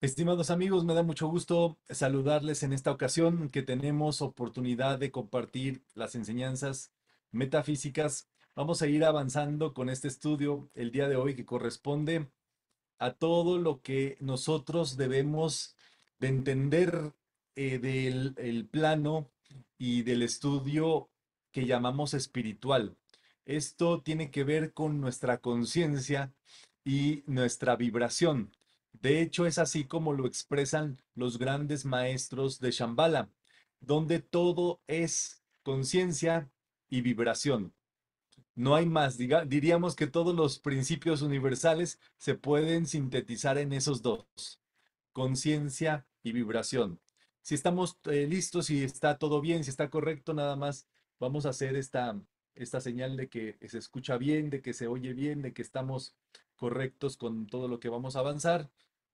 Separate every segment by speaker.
Speaker 1: Estimados amigos, me da mucho gusto saludarles en esta ocasión que tenemos oportunidad de compartir las enseñanzas metafísicas. Vamos a ir avanzando con este estudio el día de hoy que corresponde a todo lo que nosotros debemos de entender del el plano y del estudio que llamamos espiritual. Esto tiene que ver con nuestra conciencia y nuestra vibración. De hecho, es así como lo expresan los grandes maestros de Shambhala, donde todo es conciencia y vibración. No hay más. Diríamos que todos los principios universales se pueden sintetizar en esos dos, conciencia y vibración. Si estamos listos, si está todo bien, si está correcto, nada más vamos a hacer esta señal de que se escucha bien, de que se oye bien, de que estamos correctos con todo lo que vamos a avanzar,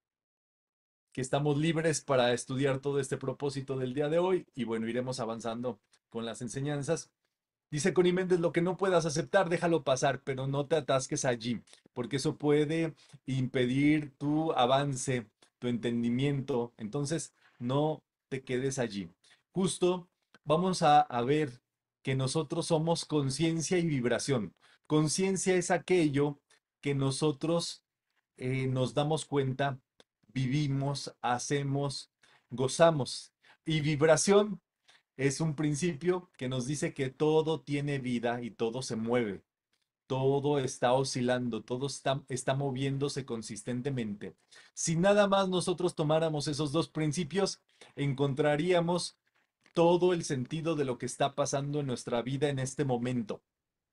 Speaker 1: que estamos libres para estudiar todo este propósito del día de hoy y bueno, iremos avanzando con las enseñanzas. Dice Connie Méndez, lo que no puedas aceptar, déjalo pasar, pero no te atasques allí, porque eso puede impedir tu avance, tu entendimiento. Entonces, no te quedes allí. Justo vamos a ver que nosotros somos conciencia y vibración. Conciencia es aquello que nosotros nos damos cuenta, vivimos, hacemos, gozamos. Y vibración es un principio que nos dice que todo tiene vida y todo se mueve, todo está oscilando, todo está moviéndose consistentemente. Si nada más nosotros tomáramos esos dos principios, encontraríamos todo el sentido de lo que está pasando en nuestra vida en este momento.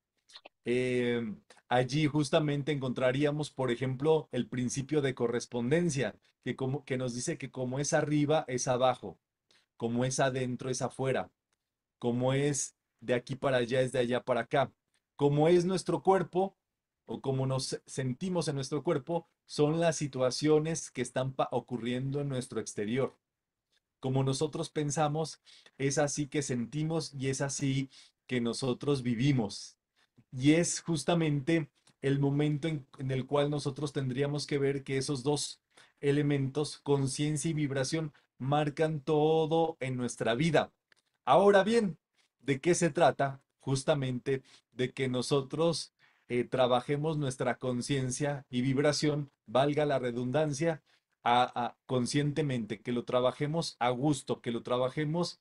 Speaker 1: Eh, Allí justamente encontraríamos, por ejemplo, el principio de correspondencia, que nos dice que como es arriba, es abajo, como es adentro, es afuera, como es de aquí para allá, es de allá para acá. Como es nuestro cuerpo o como nos sentimos en nuestro cuerpo, son las situaciones que están ocurriendo en nuestro exterior. Como nosotros pensamos, es así que sentimos y es así que nosotros vivimos. Y es justamente el momento en el cual nosotros tendríamos que ver que esos dos elementos, conciencia y vibración, marcan todo en nuestra vida. Ahora bien, ¿de qué se trata? Justamente de que nosotros trabajemos nuestra conciencia y vibración, valga la redundancia, conscientemente, que lo trabajemos a gusto, que lo trabajemos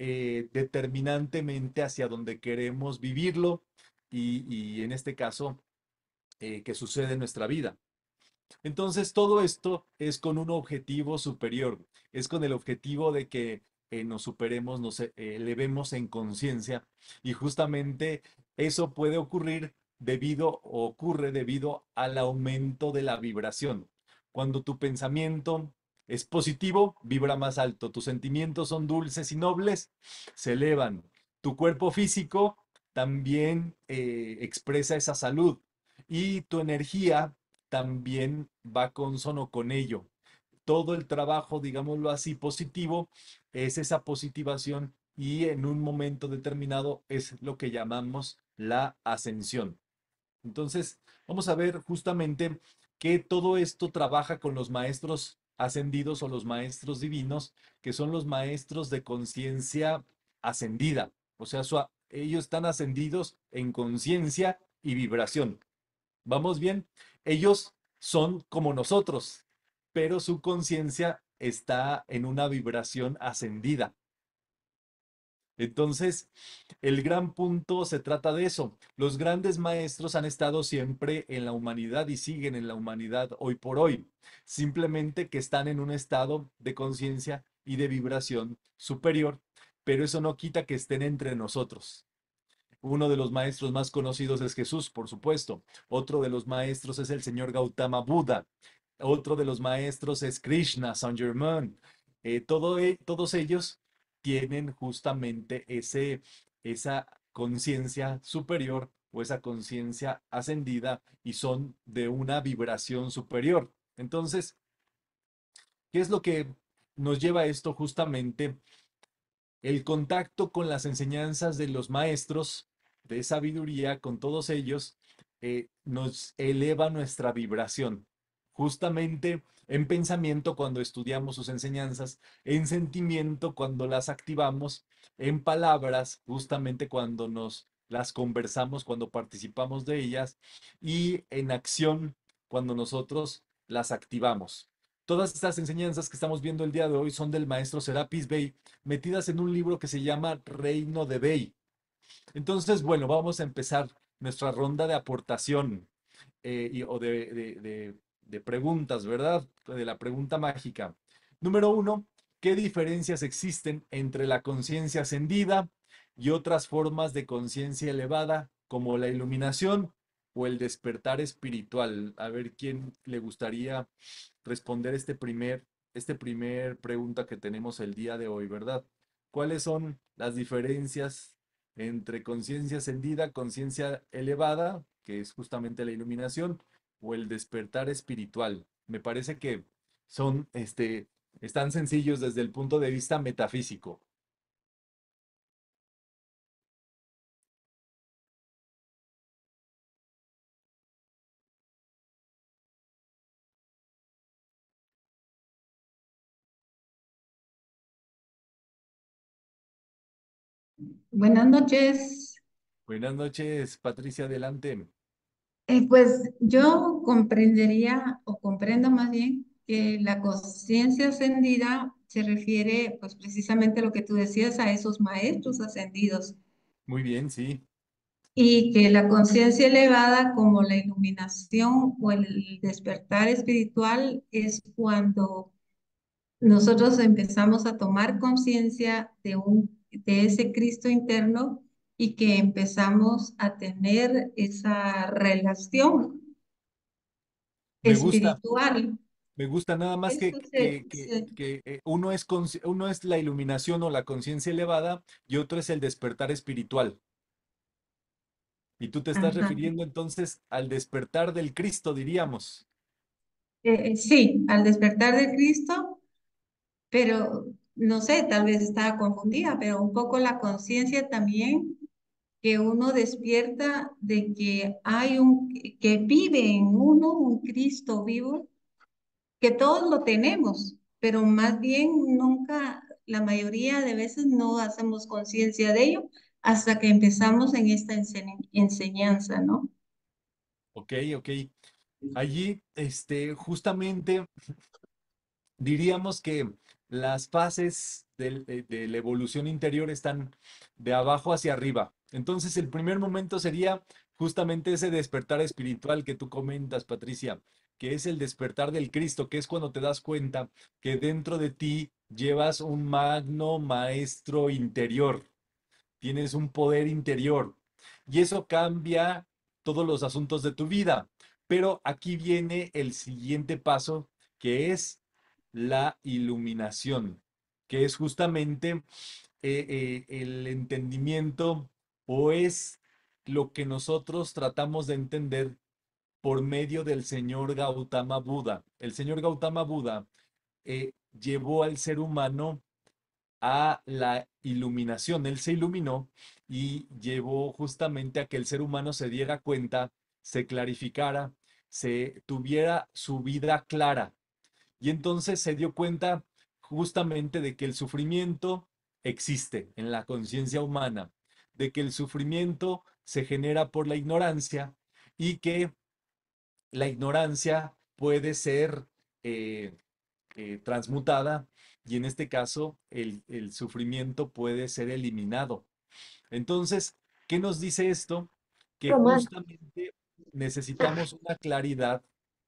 Speaker 1: determinantemente hacia donde queremos vivirlo y en este caso, que sucede en nuestra vida. Entonces, todo esto es con un objetivo superior, es con el objetivo de que nos superemos, nos elevemos en conciencia y justamente eso puede ocurrir debido o ocurre debido al aumento de la vibración. Cuando tu pensamiento es positivo, vibra más alto, tus sentimientos son dulces y nobles, se elevan. Tu cuerpo físico también expresa esa salud y tu energía también va consono con ello. Todo el trabajo, digámoslo así, positivo, es esa positivación y en un momento determinado es lo que llamamos la ascensión. Entonces, vamos a ver justamente que todo esto trabaja con los maestros ascendidos o los maestros divinos, que son los maestros de conciencia ascendida. O sea, ellos están ascendidos en conciencia y vibración. ¿Vamos bien? Ellos son como nosotros, pero su conciencia está en una vibración ascendida. Entonces, el gran punto se trata de eso. Los grandes maestros han estado siempre en la humanidad y siguen en la humanidad hoy por hoy. Simplemente que están en un estado de conciencia y de vibración superior, pero eso no quita que estén entre nosotros. Uno de los maestros más conocidos es Jesús, por supuesto. Otro de los maestros es el señor Gautama Buda. Otro de los maestros es Krishna, Saint Germain. Todos ellos tienen justamente esa conciencia superior o esa conciencia ascendida y son de una vibración superior. Entonces, ¿qué es lo que nos lleva a esto justamente? El contacto con las enseñanzas de los maestros de sabiduría, con todos ellos, nos eleva nuestra vibración. justamente en pensamiento cuando estudiamos sus enseñanzas, en sentimiento cuando las activamos, en palabras justamente cuando nos las conversamos, cuando participamos de ellas y en acción cuando nosotros las activamos. Todas estas enseñanzas que estamos viendo el día de hoy son del maestro Serapis Bey, metidas en un libro que se llama Reino de Bey. Entonces, bueno, vamos a empezar nuestra ronda de aportación o de preguntas, ¿verdad? De la pregunta mágica. Número uno, ¿qué diferencias existen entre la conciencia ascendida y otras formas de conciencia elevada, como la iluminación o el despertar espiritual? A ver quién le gustaría responder este primer pregunta que tenemos el día de hoy, ¿verdad? ¿Cuáles son las diferencias entre conciencia ascendida, conciencia elevada, que es justamente la iluminación, o el despertar espiritual? Me parece que son, están sencillos desde el punto de vista metafísico.
Speaker 2: Buenas noches.
Speaker 1: Buenas noches, Patricia, adelante.
Speaker 2: Pues yo comprendería o comprendo más bien que la conciencia ascendida se refiere pues precisamente a lo que tú decías, a esos maestros ascendidos,
Speaker 1: Muy bien, sí.
Speaker 2: y que la conciencia elevada como la iluminación o el despertar espiritual es cuando nosotros empezamos a tomar conciencia de ese Cristo interno y que empezamos a tener esa relación
Speaker 1: Me gusta,
Speaker 2: espiritual.
Speaker 1: me gusta nada más
Speaker 2: Eso
Speaker 1: que, que, que, que uno es la iluminación o la conciencia elevada y otro es el despertar espiritual. Y tú te estás
Speaker 2: ajá.
Speaker 1: refiriendo entonces al despertar del Cristo, diríamos.
Speaker 2: Sí, al despertar de Cristo, pero no sé, tal vez estaba confundida, pero un poco la conciencia también que uno despierta de que que vive en uno un Cristo vivo, que todos lo tenemos, pero más bien nunca, la mayoría de veces no hacemos conciencia de ello hasta que empezamos en esta enseñanza, ¿no?
Speaker 1: Ok, ok. Allí, justamente diríamos que las fases de la evolución interior están de abajo hacia arriba. Entonces, el primer momento sería justamente ese despertar espiritual que tú comentas, Patricia, que es el despertar del Cristo, que es cuando te das cuenta que dentro de ti llevas un magno maestro interior, tienes un poder interior y eso cambia todos los asuntos de tu vida. Pero aquí viene el siguiente paso, que es la iluminación, que es justamente el entendimiento o es lo que nosotros tratamos de entender por medio del señor Gautama Buda. El señor Gautama Buda llevó al ser humano a la iluminación. Él se iluminó y llevó justamente a que el ser humano se diera cuenta, se clarificara, se tuviera su vida clara. Y entonces se dio cuenta justamente de que el sufrimiento existe en la conciencia humana, de que el sufrimiento se genera por la ignorancia y que la ignorancia puede ser eh, transmutada y en este caso el sufrimiento puede ser eliminado. Entonces, ¿qué nos dice esto? Que
Speaker 3: Román,
Speaker 1: justamente necesitamos una claridad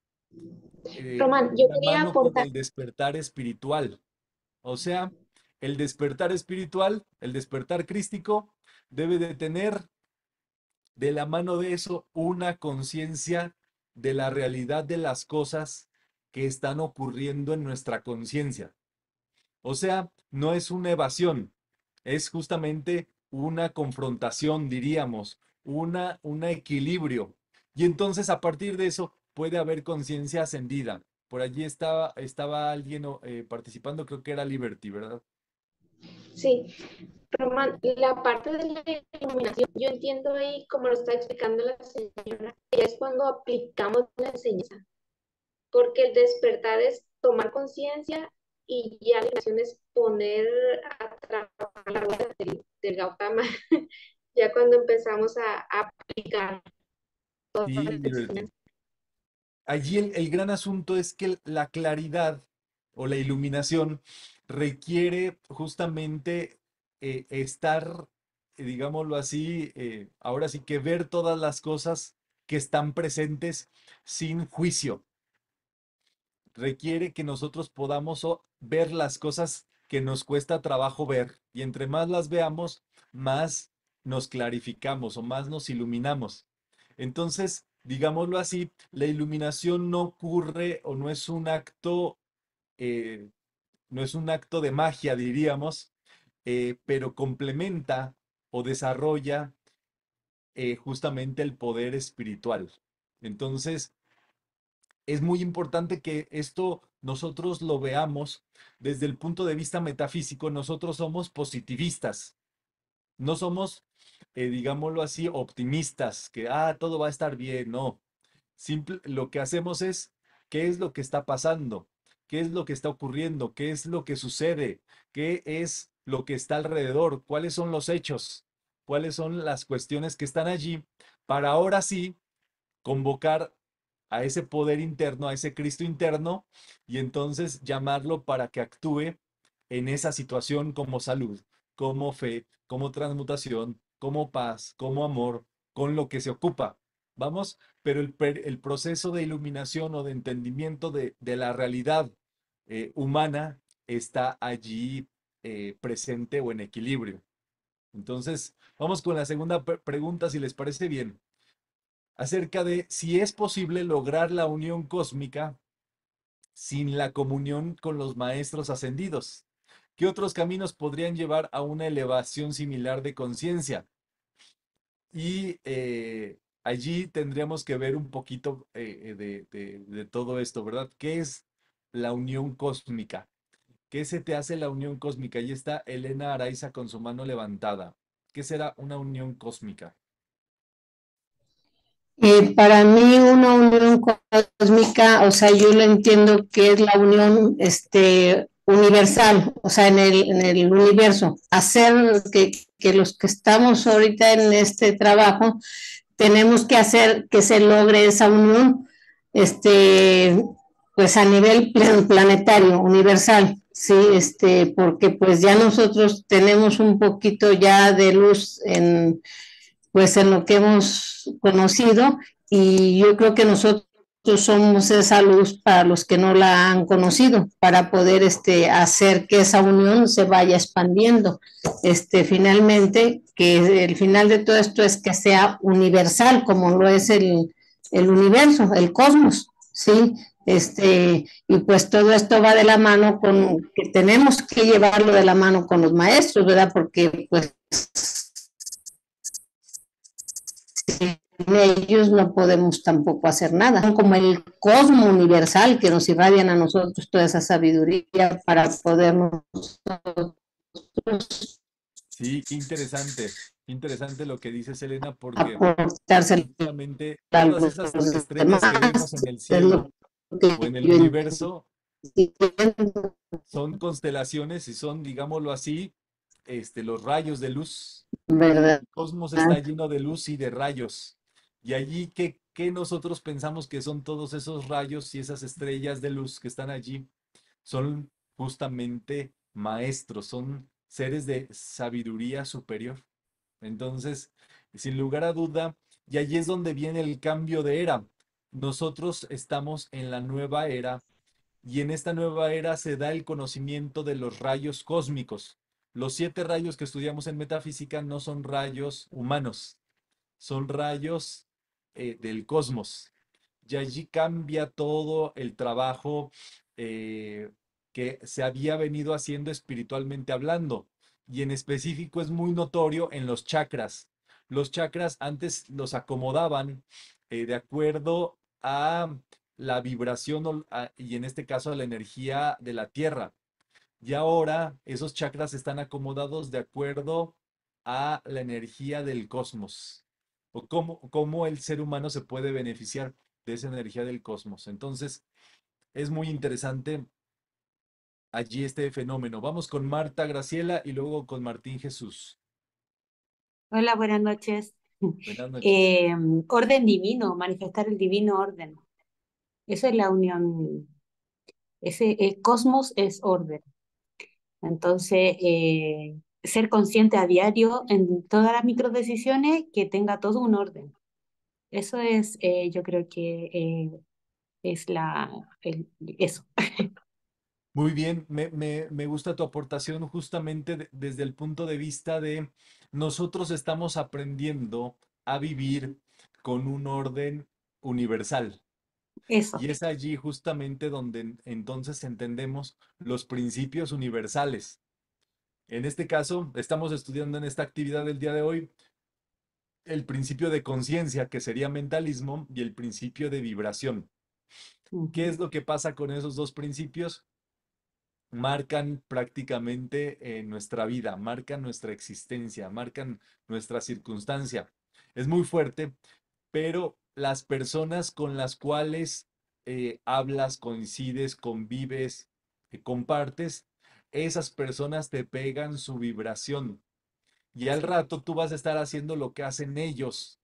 Speaker 3: Román,
Speaker 1: de
Speaker 3: yo
Speaker 1: la
Speaker 3: quería
Speaker 1: mano con
Speaker 3: aportar.
Speaker 1: el despertar espiritual. O sea, el despertar espiritual, el despertar crístico, debe de tener de la mano de eso una conciencia de la realidad de las cosas que están ocurriendo en nuestra conciencia. O sea, no es una evasión, es justamente una confrontación, diríamos, un equilibrio. Y entonces a partir de eso puede haber conciencia ascendida. Por allí estaba alguien participando, creo que era Liberty, ¿verdad?
Speaker 3: Sí, Román, la parte de la iluminación, yo entiendo ahí, como lo está explicando la señora, que es cuando aplicamos la enseñanza. porque el despertar es tomar conciencia y ya la iluminación es poner a trabajar la rueda del Gautama, ya cuando empezamos a aplicar todas las
Speaker 1: Sí,
Speaker 3: enseñanzas.
Speaker 1: allí el gran asunto es que la claridad o la iluminación requiere justamente estar, digámoslo así, ahora sí que ver todas las cosas que están presentes sin juicio. Requiere que nosotros podamos ver las cosas que nos cuesta trabajo ver y entre más las veamos, más nos clarificamos o más nos iluminamos. Entonces, digámoslo así, la iluminación no ocurre o eh, no es un acto de magia, diríamos, pero complementa o desarrolla justamente el poder espiritual. Entonces, es muy importante que esto nosotros lo veamos desde el punto de vista metafísico. Nosotros somos positivistas, no somos, digámoslo así, optimistas, que todo va a estar bien, no. Lo que hacemos es, ¿qué es lo que está pasando? ¿Qué es lo que está ocurriendo? ¿Qué es lo que sucede? ¿Qué es lo que está alrededor? ¿Cuáles son los hechos? ¿Cuáles son las cuestiones que están allí? Para ahora sí convocar a ese poder interno, a ese Cristo interno, y entonces llamarlo para que actúe en esa situación como salud, como fe, como transmutación, como paz, como amor, con lo que se ocupa. Vamos, pero el proceso de iluminación o de entendimiento de la realidad humana está allí presente o en equilibrio. Entonces, vamos con la segunda pregunta, si les parece bien, acerca de si es posible lograr la unión cósmica sin la comunión con los maestros ascendidos. ¿Qué otros caminos podrían llevar a una elevación similar de conciencia? Y allí tendríamos que ver un poquito de todo esto, ¿verdad? ¿Qué es la unión cósmica? ¿Qué se te hace la unión cósmica? Ahí está Elena Araiza con su mano levantada. ¿Qué será una unión cósmica?
Speaker 4: Para mí una unión cósmica, o sea, yo lo entiendo que es la unión universal, o sea, en el universo. Hacer que los que estamos ahorita en este trabajo tenemos que hacer que se logre esa unión, pues a nivel planetario, universal, sí, porque pues ya nosotros tenemos un poquito ya de luz pues en lo que hemos conocido y yo creo que nosotros somos esa luz para los que no la han conocido, para poder hacer que esa unión se vaya expandiendo. Finalmente, que el final de todo esto es que sea universal, como lo es el universo, el cosmos, ¿sí? Y pues todo esto va de la mano con, que tenemos que llevarlo de la mano con los maestros, ¿verdad? Porque pues sin ellos no podemos tampoco hacer nada. Son como el cosmo universal que nos irradian a nosotros toda esa sabiduría para podernos
Speaker 1: Sí, qué interesante lo que dice Selena, porque
Speaker 4: aportarse
Speaker 1: justamente
Speaker 4: a
Speaker 1: todas
Speaker 4: los
Speaker 1: esas estrellas que vemos
Speaker 4: demás.
Speaker 1: en el
Speaker 4: Es lo
Speaker 1: cielo
Speaker 4: que
Speaker 1: o en el
Speaker 4: yo
Speaker 1: universo
Speaker 4: entiendo,
Speaker 1: son constelaciones y son, digámoslo así, los rayos de luz.
Speaker 4: ¿verdad?
Speaker 1: El cosmos está lleno de luz y de rayos. Y allí, ¿qué nosotros pensamos que son todos esos rayos y esas estrellas de luz que están allí? Son justamente maestros, son seres de sabiduría superior. Entonces, sin lugar a duda, y allí es donde viene el cambio de era. Nosotros estamos en la nueva era y en esta nueva era se da el conocimiento de los rayos cósmicos. Los 7 rayos que estudiamos en metafísica no son rayos humanos, son rayos del cosmos. Y allí cambia todo el trabajo eh, que se había venido haciendo espiritualmente hablando. Y en específico es muy notorio en los chakras. Los chakras antes los acomodaban de acuerdo a la vibración y en este caso a la energía de la tierra. Y ahora esos chakras están acomodados de acuerdo a la energía del cosmos o cómo el ser humano se puede beneficiar. de esa energía del cosmos. Entonces, es muy interesante allí este fenómeno. Vamos con Marta Graciela y luego con Martín Jesús.
Speaker 5: Hola, buenas noches.
Speaker 1: Buenas noches.
Speaker 5: Orden divino, manifestar el divino orden. Eso es la unión. El cosmos es orden. Entonces, ser consciente a diario en todas las microdecisiones que tenga todo un orden. Eso es, yo creo que es eso.
Speaker 1: Muy bien, me gusta tu aportación justamente desde el punto de vista de nosotros estamos aprendiendo a vivir con un orden universal.
Speaker 5: Eso.
Speaker 1: Y es allí justamente donde entonces entendemos los principios universales. En este caso, estamos estudiando en esta actividad del día de hoy el principio de conciencia, que sería mentalismo, y el principio de vibración. ¿Qué es lo que pasa con esos dos principios? Marcan prácticamente nuestra vida, marcan nuestra existencia, marcan nuestra circunstancia. Es muy fuerte, pero las personas con las cuales hablas, coincides, convives, compartes, esas personas te pegan su vibración y al rato tú vas a estar haciendo lo que hacen ellos,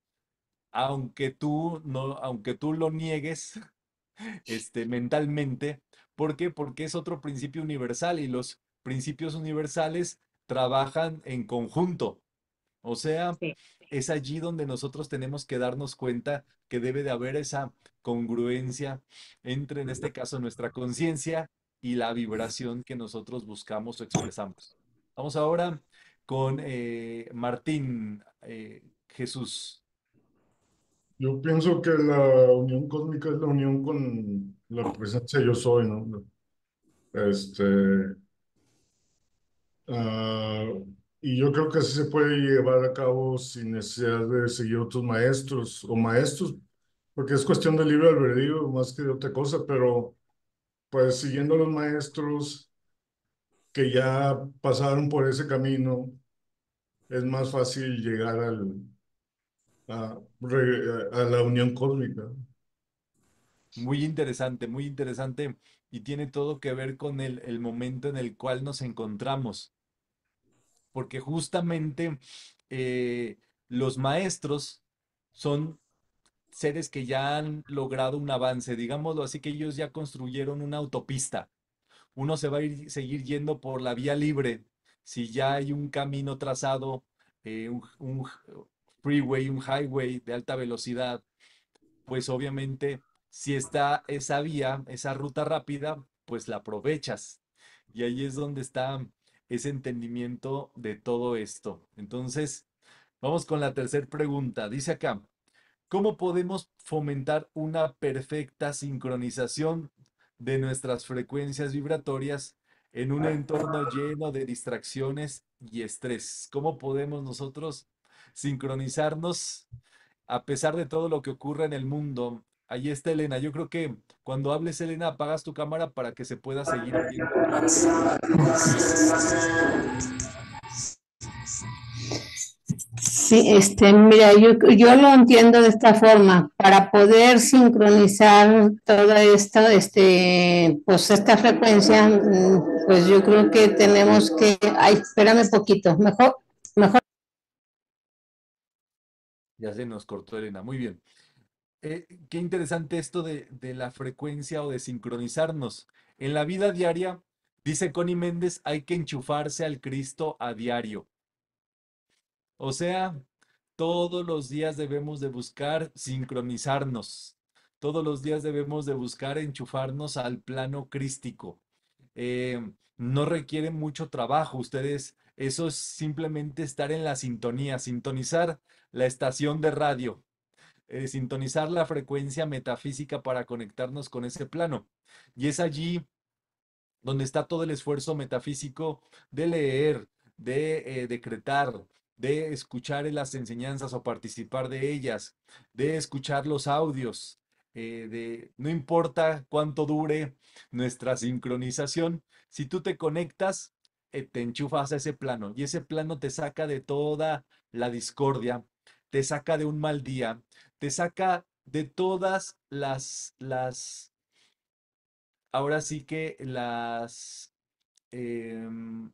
Speaker 1: aunque tú lo niegues, mentalmente. ¿Por qué? Porque es otro principio universal y los principios universales trabajan en conjunto. O sea,
Speaker 5: Sí.
Speaker 1: es allí donde nosotros tenemos que darnos cuenta que debe de haber esa congruencia entre, en este caso, nuestra conciencia y la vibración que nosotros buscamos o expresamos. Vamos ahora con Martín Jesús.
Speaker 6: Yo pienso que la unión cósmica es la unión con la presencia yo soy, ¿no? Este, ah, y yo creo que así se puede llevar a cabo sin necesidad de seguir otros maestros o maestros, porque es cuestión de libre albedrío más que de otra cosa, pero pues siguiendo a los maestros que ya pasaron por ese camino, es más fácil llegar a la unión cósmica.
Speaker 1: Muy interesante y tiene todo que ver con el momento en el cual nos encontramos, porque justamente eh, los maestros son seres que ya han logrado un avance, digámoslo así, que ellos ya construyeron una autopista. Uno se va a seguir yendo por la vía libre si ya hay un camino trazado, un freeway, un highway de alta velocidad, pues obviamente si está esa vía, esa ruta rápida, pues la aprovechas. Y ahí es donde está ese entendimiento de todo esto. Entonces, vamos con la tercera pregunta. Dice acá, ¿cómo podemos fomentar una perfecta sincronización de nuestras frecuencias vibratorias en un entorno lleno de distracciones y estrés? ¿Cómo podemos nosotros sincronizarnos a pesar de todo lo que ocurre en el mundo? Ahí está Elena. Yo creo que cuando hables, Elena, apagas tu cámara para que se pueda seguir viendo claramente.
Speaker 4: Sí, mira, yo lo entiendo de esta forma, para poder sincronizar toda esta, pues esta frecuencia, pues yo creo que tenemos que, ay, espérame poquito, mejor.
Speaker 1: Ya se nos cortó Elena. Muy bien. Qué interesante esto de la frecuencia o de sincronizarnos. En la vida diaria, dice Connie Méndez, hay que enchufarse al Cristo a diario. O sea, todos los días debemos de buscar sincronizarnos. Todos los días debemos de buscar enchufarnos al plano crístico. No requiere mucho trabajo. Ustedes, eso es simplemente estar en la sintonía, sintonizar la estación de radio, sintonizar la frecuencia metafísica para conectarnos con ese plano. Y es allí donde está todo el esfuerzo metafísico de leer, de decretar, de escuchar en las enseñanzas o participar de ellas, de escuchar los audios, no importa cuánto dure nuestra sincronización, si tú te conectas, te enchufas a ese plano y ese plano te saca de toda la discordia, te saca de un mal día, te saca de todas ahora sí que em,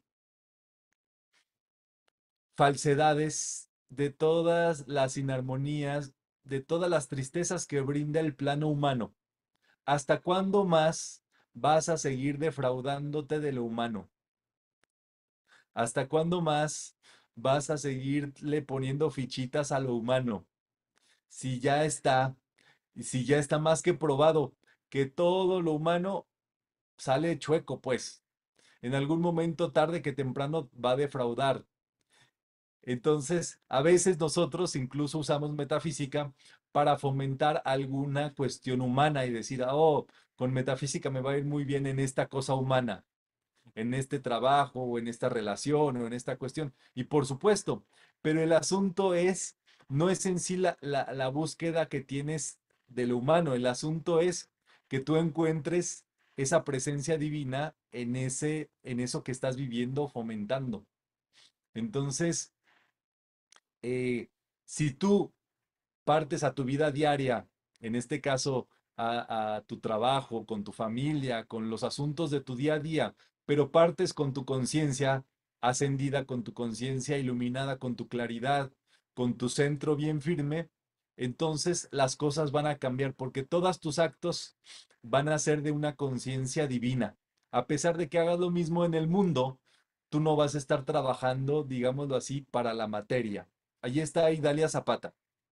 Speaker 1: falsedades, de todas las inarmonías, de todas las tristezas que brinda el plano humano. ¿Hasta cuándo más vas a seguir defraudándote de lo humano? ¿Hasta cuándo más vas a seguirle poniendo fichitas a lo humano? Si ya está, si ya está más que probado que todo lo humano sale chueco, pues en algún momento tarde que temprano va a defraudar. Entonces, a veces nosotros incluso usamos metafísica para fomentar alguna cuestión humana y decir, oh, con metafísica me va a ir muy bien en esta cosa humana, en este trabajo o en esta relación o en esta cuestión. Y por supuesto, pero el asunto es, no es en sí la búsqueda que tienes de lo humano, el asunto es que tú encuentres esa presencia divina en eso que estás viviendo, fomentando. Entonces, eh, si tú partes a tu vida diaria, en este caso a tu trabajo, con tu familia, con los asuntos de tu día a día, pero partes con tu conciencia ascendida, con tu conciencia iluminada, con tu claridad, con tu centro bien firme, entonces las cosas van a cambiar porque todos tus actos van a ser de una conciencia divina. A pesar de que hagas lo mismo en el mundo, tú no vas a estar trabajando, digámoslo así, para la materia. Allí está Idalia Zapata.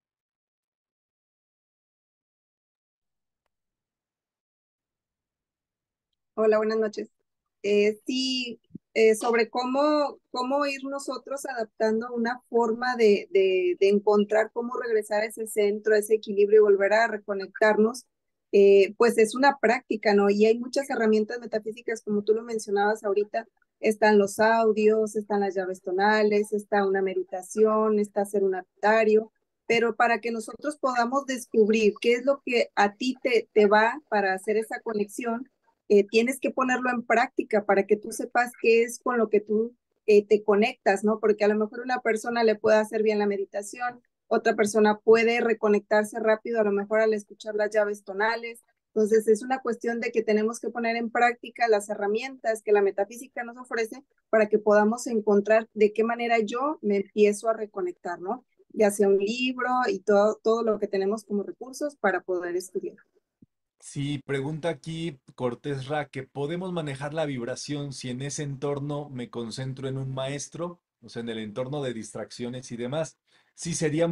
Speaker 7: Hola, buenas noches. Sí, sobre cómo ir nosotros adaptando una forma de encontrar cómo regresar a ese centro, a ese equilibrio y volver a reconectarnos, pues es una práctica, ¿no? Y hay muchas herramientas metafísicas, como tú lo mencionabas ahorita, están los audios, están las llaves tonales, está una meditación, está hacer un avitario, pero para que nosotros podamos descubrir qué es lo que a ti te va para hacer esa conexión, tienes que ponerlo en práctica para que tú sepas qué es con lo que tú te conectas, ¿no? Porque a lo mejor una persona le puede hacer bien la meditación, otra persona puede reconectarse rápido, a lo mejor al escuchar las llaves tonales. Entonces es una cuestión de que tenemos que poner en práctica las herramientas que la metafísica nos ofrece para que podamos encontrar de qué manera yo me empiezo a reconectar, ¿no? Ya sea un libro y todo lo que tenemos como recursos para poder estudiar.
Speaker 1: Sí, pregunta aquí Cortés Ra, que podemos manejar la vibración si en ese entorno me concentro en un maestro, o sea, en el entorno de distracciones y demás. Sí, sería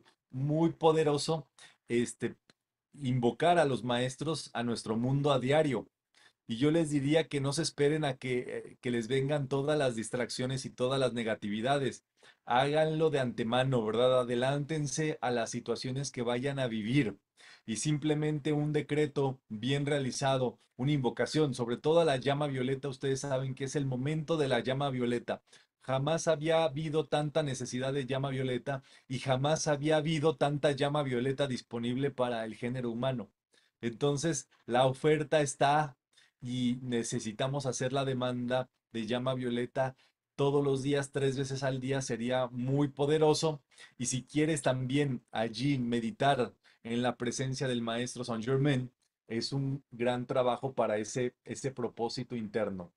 Speaker 1: muy poderoso, este, invocar a los maestros a nuestro mundo a diario. Y yo les diría que no se esperen a que les vengan todas las distracciones y todas las negatividades. Háganlo de antemano, ¿verdad? Adelántense a las situaciones que vayan a vivir. Y simplemente un decreto bien realizado, una invocación, sobre todo a la llama violeta, ustedes saben que es el momento de la llama violeta. Jamás había habido tanta necesidad de llama violeta y jamás había habido tanta llama violeta disponible para el género humano. Entonces, la oferta está y necesitamos hacer la demanda de llama violeta todos los días, 3 veces al día, sería muy poderoso. Y si quieres también allí meditar en la presencia del maestro Saint Germain, es un gran trabajo para ese propósito interno.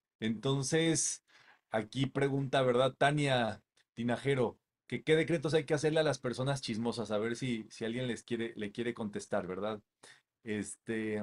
Speaker 1: Entonces, aquí pregunta, ¿verdad, Tania Tinajero? Que qué decretos hay que hacerle a las personas chismosas, a ver si alguien le quiere contestar, ¿verdad? Este,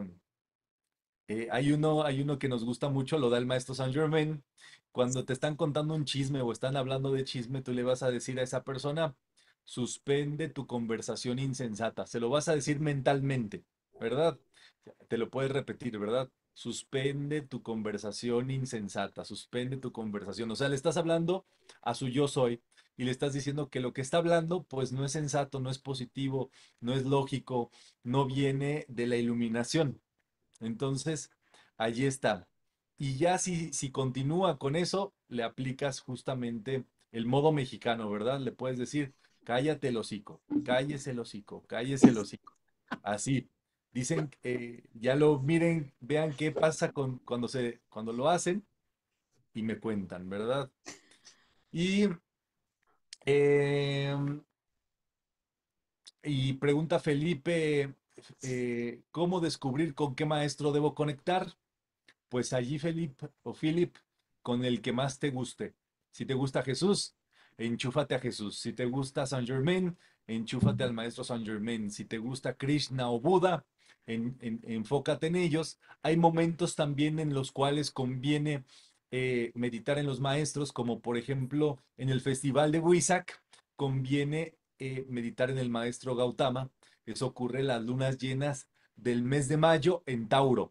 Speaker 1: hay uno que nos gusta mucho, lo da el maestro Saint Germain. Cuando te están contando un chisme o están hablando de chisme, tú le vas a decir a esa persona, suspende tu conversación insensata. Se lo vas a decir mentalmente, ¿verdad? Te lo puedes repetir, ¿verdad? Suspende tu conversación insensata, suspende tu conversación. O sea, le estás hablando a su yo soy y le estás diciendo que lo que está hablando, pues no es sensato, no es positivo, no es lógico, no viene de la iluminación. Entonces, allí está. Y ya si continúa con eso, le aplicas justamente el modo mexicano, ¿verdad? Le puedes decir, cállate el hocico, cállese el hocico, cállese el hocico. Así. Dicen, ya lo miren, vean qué pasa cuando lo hacen y me cuentan, ¿verdad? Y em, Y pregunta Felipe, ¿cómo descubrir con qué maestro debo conectar? Pues allí, Felipe o Philip, con el que más te guste. Si te gusta Jesús, enchúfate a Jesús. Si te gusta Saint Germain, enchúfate al maestro Saint Germain. Si te gusta Krishna o Buda, enfócate en ellos. Hay momentos también en los cuales conviene meditar en los maestros, como por ejemplo en el Festival de Huizac, conviene meditar en el maestro Gautama. Eso ocurre en las lunas llenas del mes de mayo en Tauro.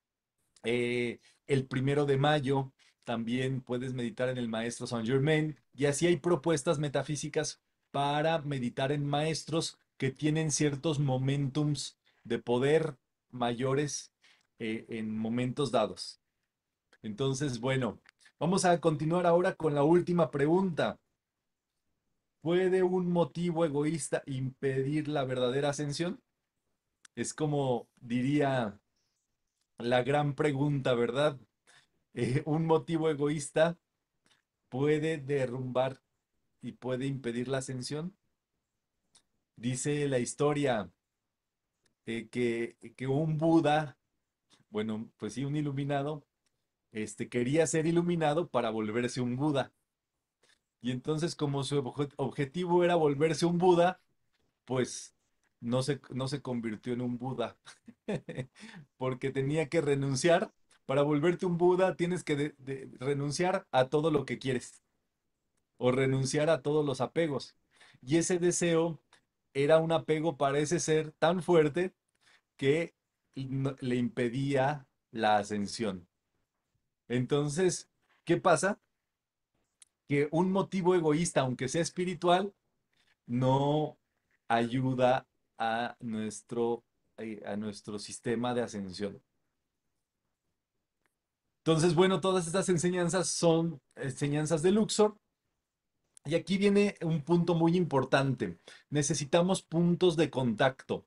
Speaker 1: El 1 de mayo también puedes meditar en el maestro Saint Germain, y así hay propuestas metafísicas para meditar en maestros que tienen ciertos momentums de poder mayores en momentos dados. Entonces, bueno, vamos a continuar ahora con la última pregunta. ¿Puede un motivo egoísta impedir la verdadera ascensión? Es como diría la gran pregunta, ¿verdad? Un motivo egoísta puede derrumbar y puede impedir la ascensión. Dice la historia que un Buda, bueno, pues sí, un iluminado, quería ser iluminado para volverse un Buda. Y entonces, como su objetivo era volverse un Buda, pues no se convirtió en un Buda, porque tenía que renunciar. Para volverte un Buda tienes que renunciar a todo lo que quieres, o renunciar a todos los apegos. Y ese deseo era un apego para ese ser tan fuerte que le impedía la ascensión. Entonces, ¿qué pasa? Que un motivo egoísta, aunque sea espiritual, no ayuda a nuestro sistema de ascensión. Entonces, bueno, todas estas enseñanzas son enseñanzas de Luxor. Y aquí viene un punto muy importante. Necesitamos puntos de contacto.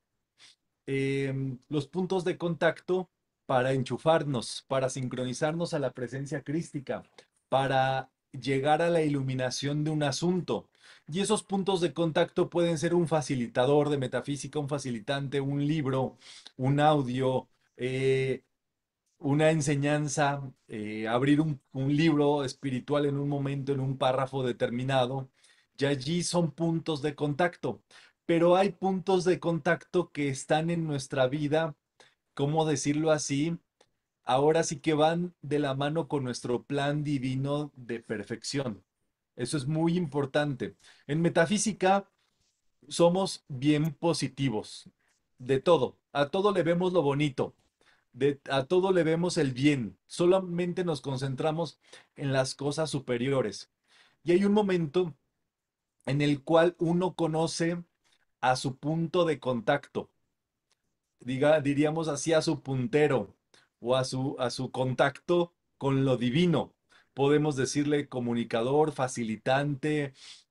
Speaker 1: Los puntos de contacto para enchufarnos, para sincronizarnos a la presencia crística, para llegar a la iluminación de un asunto. Y esos puntos de contacto pueden ser un facilitador de metafísica, un facilitante, un libro, un audio, una enseñanza, abrir un libro espiritual en un momento, en un párrafo determinado, y allí son puntos de contacto. Pero hay puntos de contacto que están en nuestra vida, ¿cómo decirlo así? Ahora sí que van de la mano con nuestro plan divino de perfección. Eso es muy importante. En metafísica somos bien positivos, de todo. A todo le vemos lo bonito, a todo le vemos el bien, solamente nos concentramos en las cosas superiores. Y hay un momento en el cual uno conoce a su punto de contacto, diríamos así, a su puntero o a su contacto con lo divino. Podemos decirle comunicador, facilitante,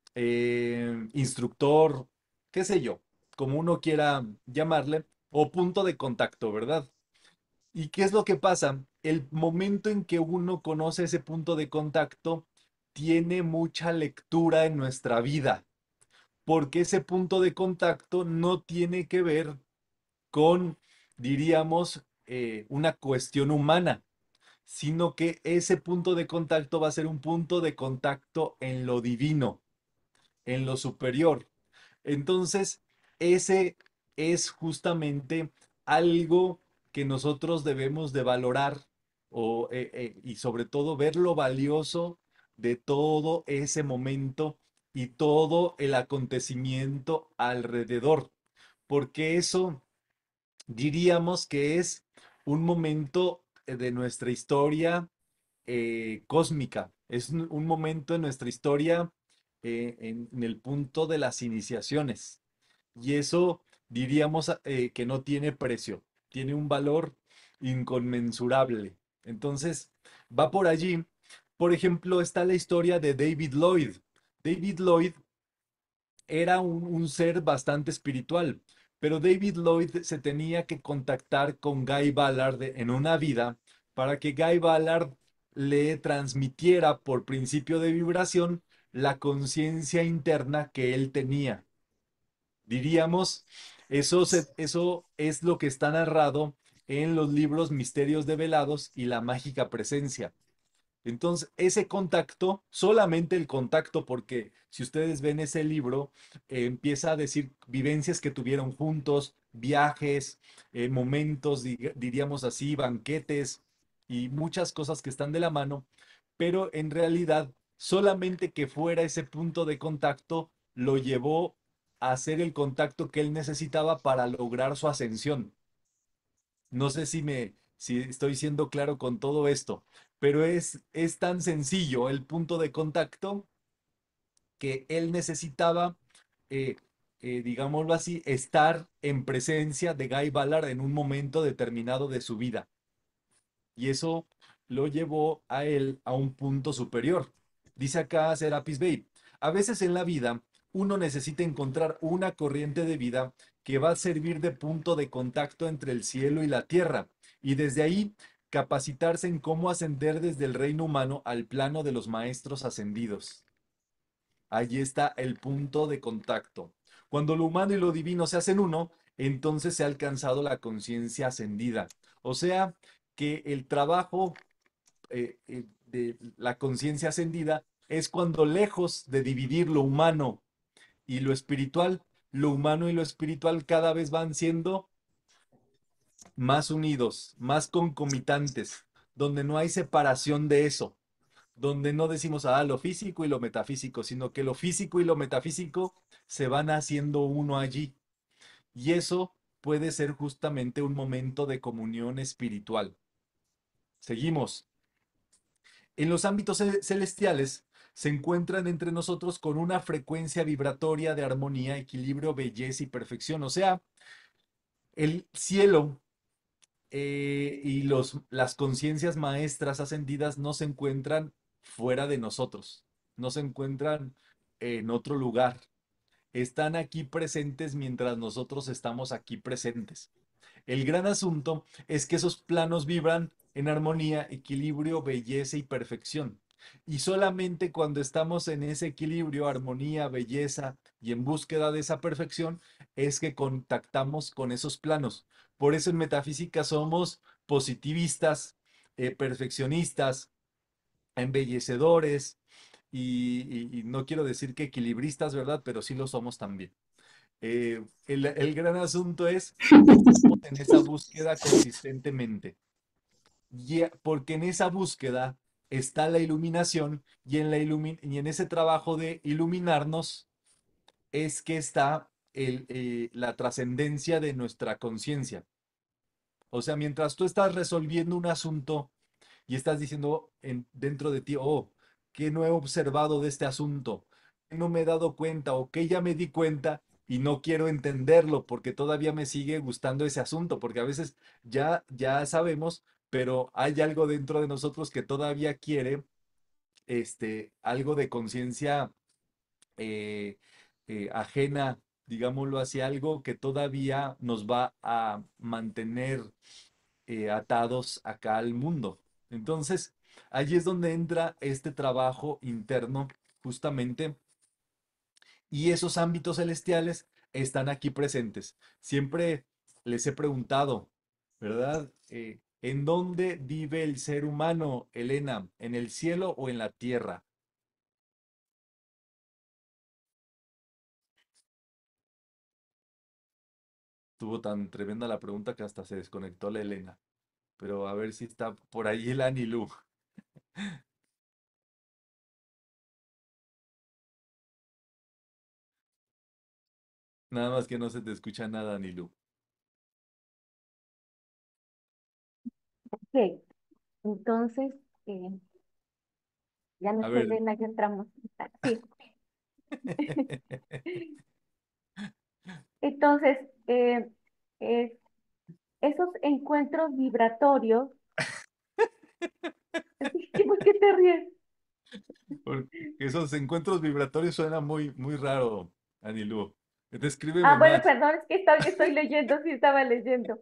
Speaker 1: instructor, qué sé yo, como uno quiera llamarle, o punto de contacto, ¿verdad? ¿Y qué es lo que pasa? El momento en que uno conoce ese punto de contacto tiene mucha lectura en nuestra vida, porque ese punto de contacto no tiene que ver con, diríamos, una cuestión humana, sino que ese punto de contacto va a ser un punto de contacto en lo divino, en lo superior. Entonces, ese es justamente algo que nosotros debemos de valorar, y sobre todo ver lo valioso de todo ese momento y todo el acontecimiento alrededor, porque eso diríamos que es un momento de nuestra historia cósmica. Es un momento en nuestra historia en el punto de las iniciaciones. Y eso diríamos que no tiene precio, tiene un valor inconmensurable. Entonces, va por allí. Por ejemplo, está la historia de David Lloyd. David Lloyd era un ser bastante espiritual, pero David Lloyd se tenía que contactar con Guy Ballard en una vida para que Guy Ballard le transmitiera por principio de vibración la conciencia interna que él tenía. Diríamos, eso es lo que está narrado en los libros Misterios Develados y La Mágica Presencia. Entonces, ese contacto, solamente el contacto, porque si ustedes ven ese libro, empieza a decir vivencias que tuvieron juntos, viajes, momentos, diríamos así, banquetes y muchas cosas que están de la mano, pero en realidad solamente que fuera ese punto de contacto lo llevó a hacer el contacto que él necesitaba para lograr su ascensión. No sé si estoy siendo claro con todo esto, pero es tan sencillo el punto de contacto que él necesitaba, eh, digámoslo así, estar en presencia de Guy Ballard en un momento determinado de su vida. Y eso lo llevó a él a un punto superior. Dice acá Serapis Bey, a veces en la vida uno necesita encontrar una corriente de vida que va a servir de punto de contacto entre el cielo y la tierra, y desde ahí capacitarse en cómo ascender desde el reino humano al plano de los maestros ascendidos. Allí está el punto de contacto. Cuando lo humano y lo divino se hacen uno, entonces se ha alcanzado la conciencia ascendida. O sea, que el trabajo de la conciencia ascendida es cuando lejos de dividir lo humano y lo espiritual, lo humano y lo espiritual cada vez van siendo más unidos, más concomitantes, donde no hay separación de eso, donde no decimos, lo físico y lo metafísico, sino que lo físico y lo metafísico se van haciendo uno allí. Y eso puede ser justamente un momento de comunión espiritual. Seguimos. En los ámbitos celestiales se encuentran entre nosotros con una frecuencia vibratoria de armonía, equilibrio, belleza y perfección. O sea, el cielo y las conciencias maestras ascendidas no se encuentran fuera de nosotros, no se encuentran en otro lugar. Están aquí presentes mientras nosotros estamos aquí presentes. El gran asunto es que esos planos vibran en armonía, equilibrio, belleza y perfección. Y solamente cuando estamos en ese equilibrio, armonía, belleza y en búsqueda de esa perfección es que contactamos con esos planos. Por eso en metafísica somos positivistas, perfeccionistas, embellecedores y no quiero decir que equilibristas, ¿verdad? Pero sí lo somos también. El gran asunto es que estamos en esa búsqueda consistentemente. Porque en esa búsqueda está la iluminación y y en ese trabajo de iluminarnos es que está la trascendencia de nuestra conciencia. O sea, mientras tú estás resolviendo un asunto y estás diciendo dentro de ti, oh, ¿qué no he observado de este asunto? ¿Qué no me he dado cuenta o qué ya me di cuenta y no quiero entenderlo porque todavía me sigue gustando ese asunto? Porque a veces ya sabemos, pero hay algo dentro de nosotros que todavía quiere algo de conciencia eh, ajena, digámoslo así, algo que todavía nos va a mantener atados acá al mundo. Entonces, allí es donde entra este trabajo interno, justamente, y esos ámbitos celestiales están aquí presentes. Siempre les he preguntado, ¿verdad? ¿En dónde vive el ser humano, Elena? ¿En el cielo o en la tierra? Tuvo tan tremenda la pregunta que hasta se desconectó la Elena. Pero a ver si está por ahí el Anilú. Nada más que no se te escucha nada, Anilú.
Speaker 5: Ok, entonces, eh, ya
Speaker 1: A
Speaker 5: nuestra
Speaker 1: ver.
Speaker 5: Elena ya entramos. Sí, entonces, es- esos encuentros vibratorios, ¿por qué te ríes?
Speaker 1: Porque esos encuentros vibratorios suena muy raro, Anilú.
Speaker 5: Ah,
Speaker 1: Descríbeme
Speaker 5: bueno,
Speaker 1: más.
Speaker 5: perdón, es que estoy leyendo, sí estaba leyendo.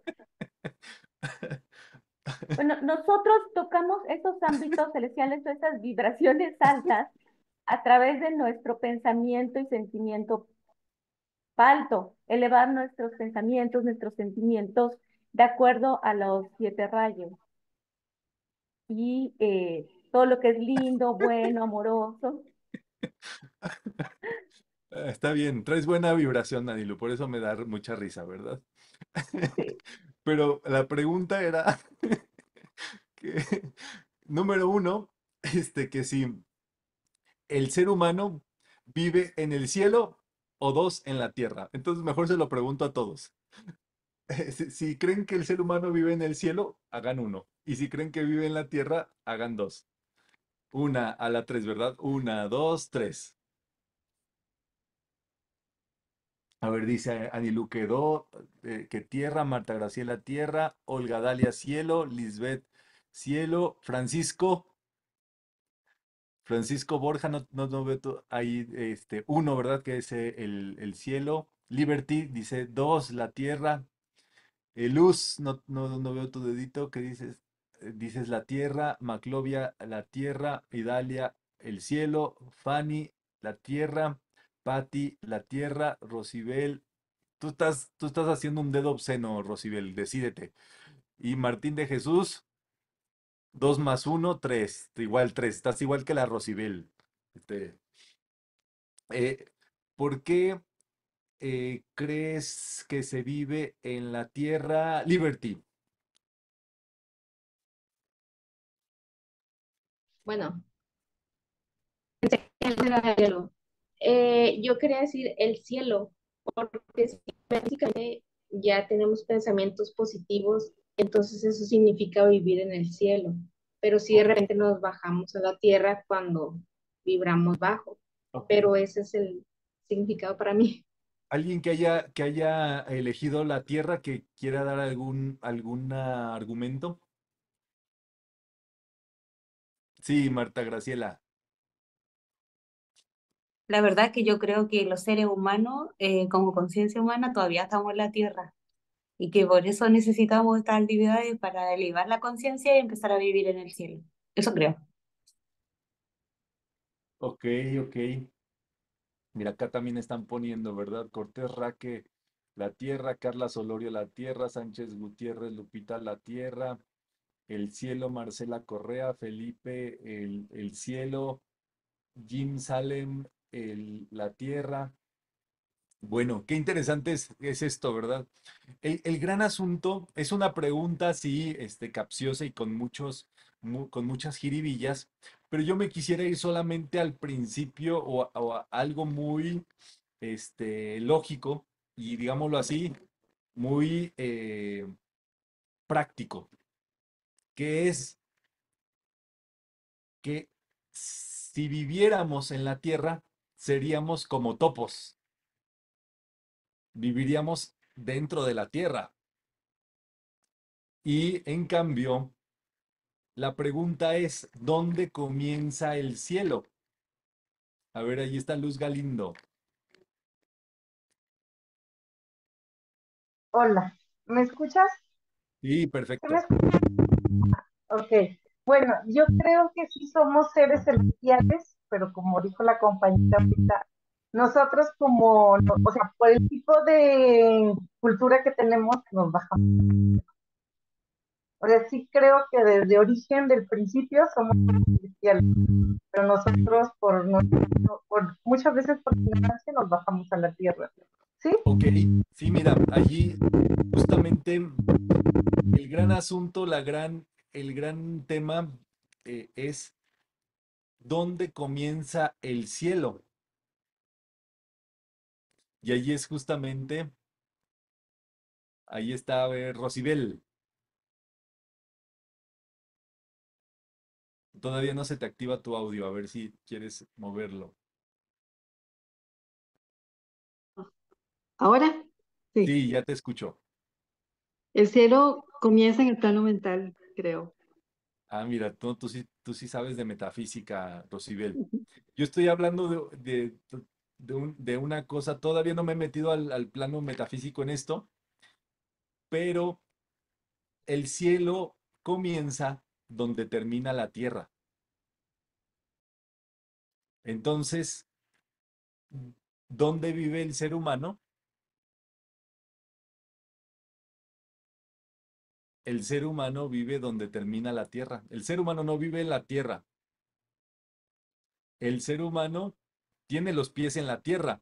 Speaker 5: Bueno, nosotros tocamos esos ámbitos celestiales, esas vibraciones altas, a través de nuestro pensamiento y sentimiento
Speaker 8: Falto, elevar nuestros pensamientos, nuestros sentimientos de acuerdo a los 7 rayos. Y todo lo que es lindo, bueno, amoroso.
Speaker 1: Está bien, traes buena vibración, Danilu, por eso me da mucha risa, ¿verdad?
Speaker 8: Sí.
Speaker 1: Pero la pregunta era que, número uno, que si el ser humano vive en el cielo o dos en la tierra. Entonces mejor se lo pregunto a todos. Si creen que el ser humano vive en el cielo, hagan uno. Y si creen que vive en la tierra, hagan dos. Una a la tres, ¿verdad? Una, dos, tres. A ver, dice Anilu quedó, que tierra, Marta Graciela tierra, Olga Dalia cielo, Lisbeth cielo, Francisco Borja, no veo ahí, uno, ¿verdad? Que es el cielo. Liberty dice dos, la tierra. Luz, no veo tu dedito, ¿qué dices? Dices la tierra, Maclovia, la tierra, Idalia, el cielo, Fanny, la tierra, Patti, la tierra, Rosibel, tú estás haciendo un dedo obsceno, Rosibel, decídete. Y Martín de Jesús, 2 más uno, 3, igual 3, estás igual que la Rosibel. Este, eh, ¿Por qué crees que se vive en la tierra Liberty?
Speaker 3: Bueno, el cielo. Yo quería decir el cielo, porque si básicamente ya tenemos pensamientos positivos, entonces eso significa vivir en el cielo. Pero si de
Speaker 1: Ok,
Speaker 3: repente nos bajamos a la tierra cuando vibramos bajo,
Speaker 1: ok.
Speaker 3: pero ese es el significado para mí.
Speaker 1: ¿Alguien que haya elegido la tierra que quiera dar algún argumento? Sí, Marta Graciela.
Speaker 5: La verdad que yo creo que los seres humanos, como conciencia humana, todavía estamos en la Tierra y que por eso necesitamos estas actividades para elevar la conciencia y empezar a vivir en el cielo. Eso creo.
Speaker 1: Ok, ok. Mira, acá también están poniendo, ¿verdad? Cortés Raque, la tierra, Carla Solorio, la tierra, Sánchez Gutiérrez, Lupita, la tierra, el cielo, Marcela Correa, Felipe, el cielo, Jim Salem, la tierra. Bueno, qué interesante es esto, ¿verdad? El gran asunto es una pregunta así, capciosa y con muchas jiribillas, pero yo me quisiera ir solamente al principio o a algo muy, lógico y digámoslo así, muy práctico, que es que si viviéramos en la Tierra, seríamos como topos, viviríamos dentro de la Tierra. Y en cambio, la pregunta es, ¿dónde comienza el cielo? A ver, ahí está Luz Galindo.
Speaker 9: Hola, ¿me escuchas?
Speaker 1: Sí,
Speaker 9: ¿Sí me
Speaker 1: perfecto.
Speaker 9: escuchas? Ok. Bueno, yo creo que sí somos seres celestiales, pero como dijo la compañera ahorita, nosotros como, o sea, por el tipo de cultura que tenemos, nos bajamos. O sea, sí creo que desde origen, del principio, somos seres celestiales, pero nosotros por muchas veces por ignorancia nos bajamos a la tierra. ¿Sí?
Speaker 1: Ok, sí, mira, allí justamente el gran asunto, el gran tema es dónde comienza el cielo. Y allí es justamente, ahí está, a ver, Rosibel. Todavía no se te activa tu audio, a ver si quieres moverlo.
Speaker 10: Ahora, sí,
Speaker 1: Sí, ya te escucho.
Speaker 10: el cielo comienza en el plano mental, creo.
Speaker 1: Ah, mira, tú sí sabes de metafísica, Rosibel. Yo estoy hablando de una cosa, todavía no me he metido al plano metafísico en esto, pero el cielo comienza donde termina la tierra. Entonces, ¿dónde vive el ser humano? el ser humano vive donde termina la tierra. El ser humano no vive en la tierra. El ser humano tiene los pies en la tierra,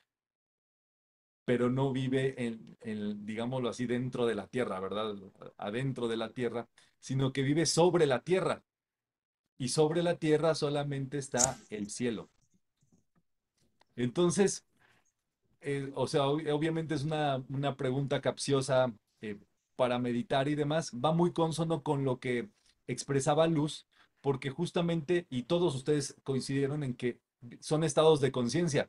Speaker 1: pero no vive digámoslo así, dentro de la tierra, ¿verdad? Adentro de la tierra, sino que vive sobre la tierra. Y sobre la tierra solamente está el cielo. Entonces, o sea, obviamente es una pregunta capciosa para meditar y demás. Va muy consono con lo que expresaba Luz, porque justamente, y todos ustedes coincidieron en que son estados de conciencia.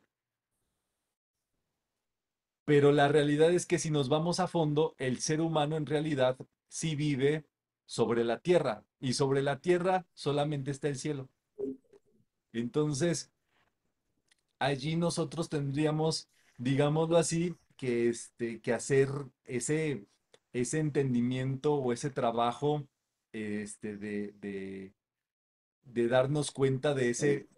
Speaker 1: Pero la realidad es que si nos vamos a fondo, el ser humano en realidad sí vive sobre la tierra, y sobre la tierra solamente está el cielo. Entonces, allí nosotros tendríamos, digámoslo así, que hacer ese entendimiento o ese trabajo este, de darnos cuenta de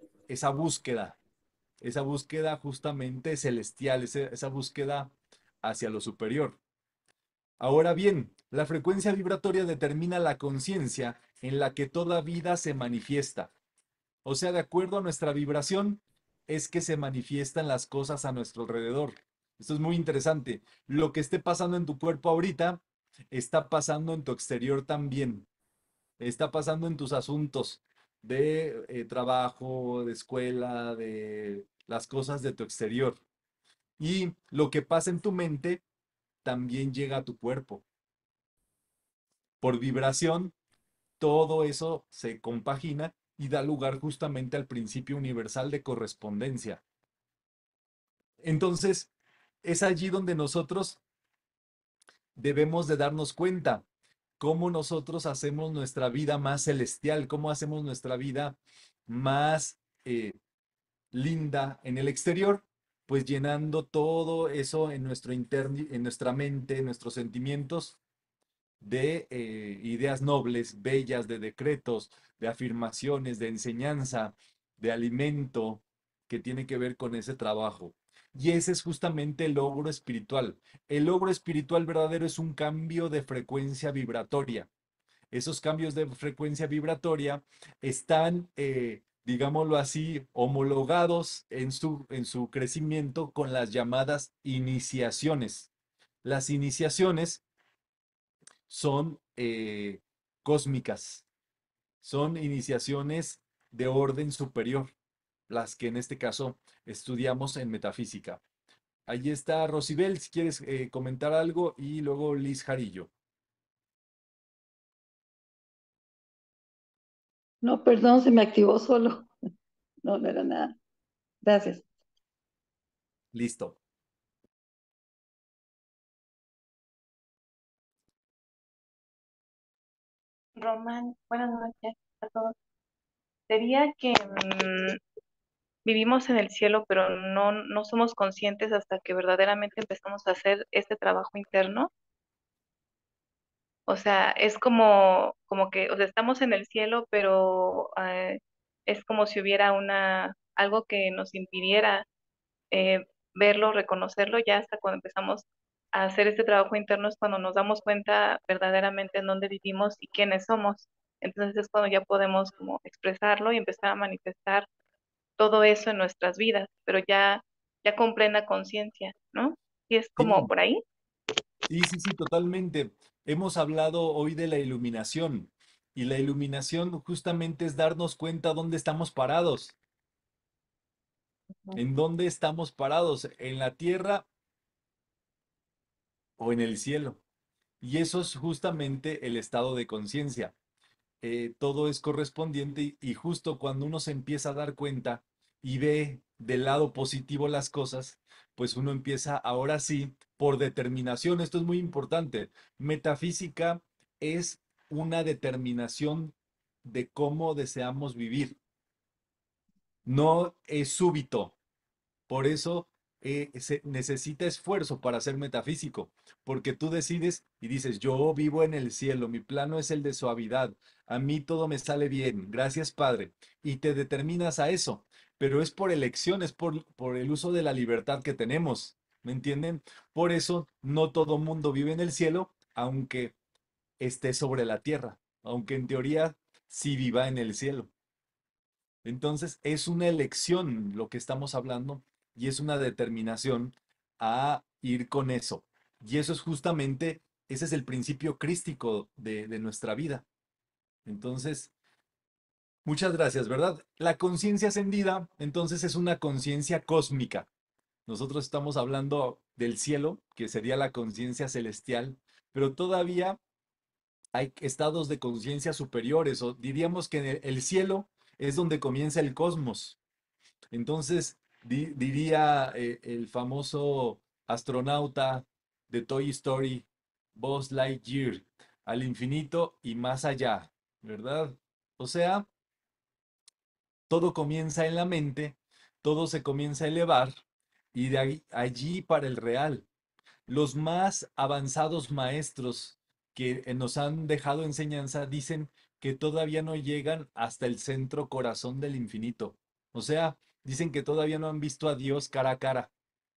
Speaker 1: esa búsqueda justamente celestial, esa búsqueda hacia lo superior. Ahora bien, la frecuencia vibratoria determina la conciencia en la que toda vida se manifiesta. O sea, de acuerdo a nuestra vibración, es que se manifiestan las cosas a nuestro alrededor. Esto es muy interesante. Lo que esté pasando en tu cuerpo ahorita, está pasando en tu exterior también. Está pasando en tus asuntos de trabajo, de escuela, de las cosas de tu exterior. Y lo que pasa en tu mente también llega a tu cuerpo. Por vibración, todo eso se compagina y da lugar justamente al principio universal de correspondencia. Entonces, es allí donde nosotros debemos de darnos cuenta cómo nosotros hacemos nuestra vida más celestial, cómo hacemos nuestra vida más linda en el exterior, pues llenando todo eso en nuestro interno, en nuestra mente, en nuestros sentimientos de ideas nobles, bellas, de decretos, de afirmaciones, de enseñanza, de alimento, que tiene que ver con ese trabajo. Y ese es justamente el logro espiritual. El logro espiritual verdadero es un cambio de frecuencia vibratoria. Esos cambios de frecuencia vibratoria están, digámoslo así, homologados en su crecimiento con las llamadas iniciaciones. Las iniciaciones son cósmicas, son iniciaciones de orden superior, las que en este caso estudiamos en metafísica. Ahí está Rosibel, si quieres comentar algo, y luego Liz Jarillo.
Speaker 10: No, perdón, se me activó solo. No, no era nada. Gracias.
Speaker 1: Listo.
Speaker 11: Román, buenas noches a todos. Sería que vivimos en el cielo, pero no somos conscientes hasta que verdaderamente empezamos a hacer este trabajo interno. O sea, es como que, o sea, estamos en el cielo, pero es como si hubiera algo que nos impidiera verlo, reconocerlo, ya hasta cuando empezamos a hacer este trabajo interno es cuando nos damos cuenta verdaderamente en dónde vivimos y quiénes somos. Entonces es cuando ya podemos como expresarlo y empezar a manifestar todo eso en nuestras vidas, pero ya con plena conciencia, ¿no? Y es como
Speaker 1: Sí,
Speaker 11: por ahí.
Speaker 1: sí, sí, sí, totalmente. Hemos hablado hoy de la iluminación, y la iluminación justamente es darnos cuenta dónde estamos parados,
Speaker 11: Ujú.
Speaker 1: en dónde estamos parados, en la tierra o en el cielo. Y eso es justamente el estado de conciencia. Todo es correspondiente, y justo cuando uno se empieza a dar cuenta y ve del lado positivo las cosas, pues uno empieza ahora sí, por determinación. Esto es muy importante. Metafísica es una determinación de cómo deseamos vivir. No es súbito. Por eso se necesita esfuerzo para ser metafísico, porque tú decides y dices, yo vivo en el cielo, mi plano es el de suavidad, a mí todo me sale bien, gracias Padre, y te determinas a eso, pero es por elección, es por el uso de la libertad que tenemos, ¿me entienden? Por eso no todo mundo vive en el cielo, aunque esté sobre la tierra, aunque en teoría sí viva en el cielo. Entonces es una elección lo que estamos hablando y es una determinación a ir con eso. Y eso es justamente, ese es el principio crístico de nuestra vida. Entonces, muchas gracias, ¿verdad? La conciencia ascendida, entonces, es una conciencia cósmica. Nosotros estamos hablando del cielo, que sería la conciencia celestial, pero todavía hay estados de conciencia superiores, o diríamos que el cielo es donde comienza el cosmos. Entonces, diría el famoso astronauta de Toy Story, Buzz Lightyear, al infinito y más allá, ¿verdad? O sea, todo comienza en la mente, todo se comienza a elevar y de ahí, allí para el real. Los más avanzados maestros que nos han dejado enseñanza dicen que todavía no llegan hasta el centro corazón del infinito. O sea, dicen que todavía no han visto a Dios cara a cara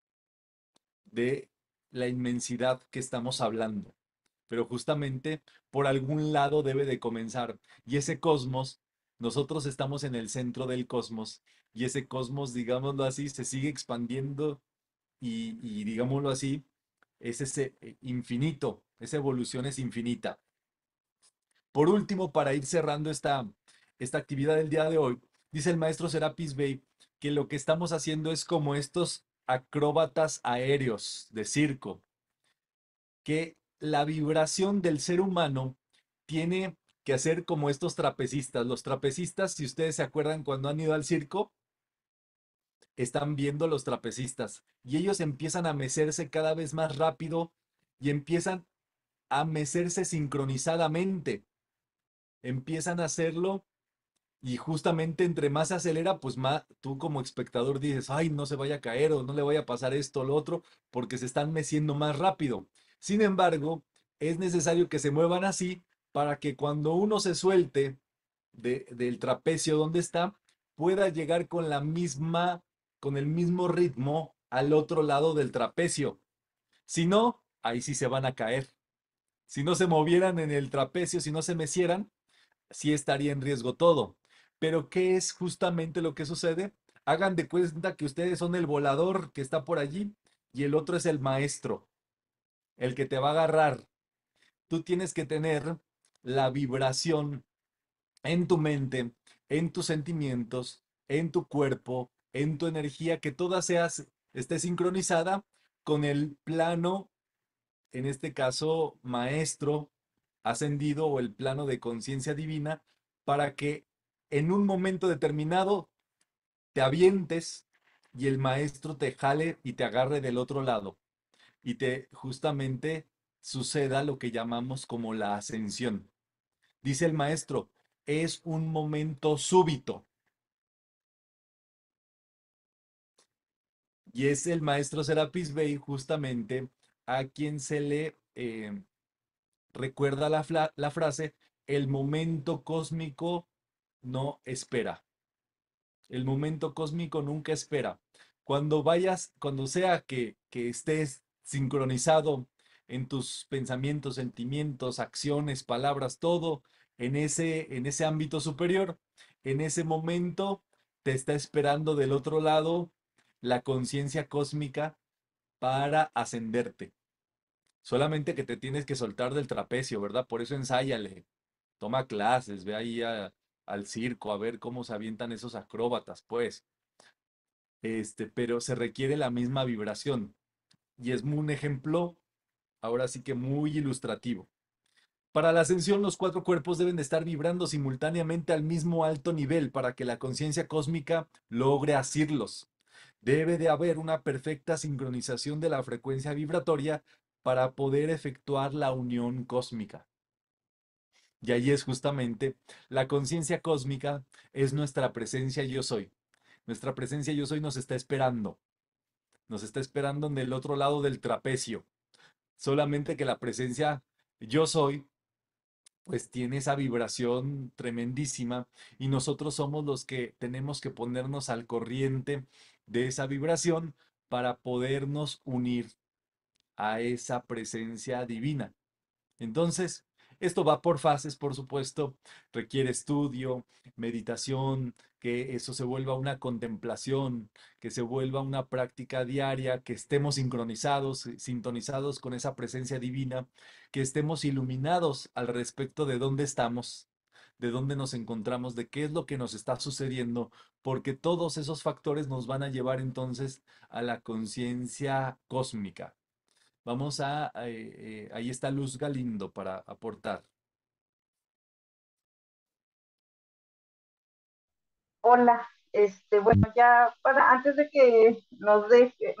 Speaker 1: de la inmensidad que estamos hablando. Pero justamente por algún lado debe de comenzar. Y ese cosmos, nosotros estamos en el centro del cosmos y ese cosmos, digámoslo así, se sigue expandiendo y digámoslo así, es ese infinito, esa evolución es infinita. Por último, para ir cerrando esta actividad del día de hoy, dice el maestro Serapis Bey que lo que estamos haciendo es como estos acróbatas aéreos de circo, que la vibración del ser humano tiene que hacer como estos trapecistas. Los trapecistas, si ustedes se acuerdan cuando han ido al circo, están viendo los trapecistas y ellos empiezan a mecerse cada vez más rápido y empiezan a mecerse sincronizadamente. Empiezan a hacerlo y justamente entre más se acelera, pues más tú como espectador dices, ay, no se vaya a caer o no le vaya a pasar esto o lo otro, porque se están meciendo más rápido. Sin embargo, es necesario que se muevan así para que cuando uno se suelte del trapecio donde está, pueda llegar con con el mismo ritmo al otro lado del trapecio. Si no, ahí sí se van a caer. Si no se movieran en el trapecio, si no se mecieran, sí estaría en riesgo todo. Pero ¿qué es justamente lo que sucede? Hagan de cuenta que ustedes son el volador que está por allí y el otro es el maestro, el que te va a agarrar. Tú tienes que tener la vibración en tu mente, en tus sentimientos, en tu cuerpo, en tu energía, que toda esté sincronizada con el plano, en este caso, maestro ascendido o el plano de conciencia divina, para que en un momento determinado te avientes y el maestro te jale y te agarre del otro lado y te justamente suceda lo que llamamos como la ascensión. Dice el maestro, es un momento súbito. Y es el maestro Serapis Bey justamente a quien se le recuerda la frase, el momento cósmico no espera. El momento cósmico nunca espera. Cuando vayas, cuando sea que estés sincronizado en tus pensamientos, sentimientos, acciones, palabras, todo en ese ámbito superior, en ese momento te está esperando del otro lado la conciencia cósmica para ascenderte. Solamente que te tienes que soltar del trapecio, ¿verdad? Por eso ensáyale, toma clases, ve ahí al circo a ver cómo se avientan esos acróbatas, pues. Pero se requiere la misma vibración. Y es un ejemplo, ahora sí que muy ilustrativo. Para la ascensión, los cuatro cuerpos deben de estar vibrando simultáneamente al mismo alto nivel para que la conciencia cósmica logre asirlos. Debe de haber una perfecta sincronización de la frecuencia vibratoria para poder efectuar la unión cósmica. Y ahí es justamente la conciencia cósmica, es nuestra presencia yo soy. Nuestra presencia yo soy nos está esperando en el otro lado del trapecio. Solamente que la presencia yo soy, pues tiene esa vibración tremendísima y nosotros somos los que tenemos que ponernos al corriente de esa vibración para podernos unir a esa presencia divina. Entonces, Esto va por fases, por supuesto, requiere estudio, meditación, que eso se vuelva una contemplación, que se vuelva una práctica diaria, que estemos sincronizados, sintonizados con esa presencia divina, que estemos iluminados al respecto de dónde estamos, de dónde nos encontramos, de qué es lo que nos está sucediendo, porque todos esos factores nos van a llevar entonces a la conciencia cósmica. Ahí está Luz Galindo para aportar.
Speaker 9: Hola, bueno, ya para antes de que nos deje,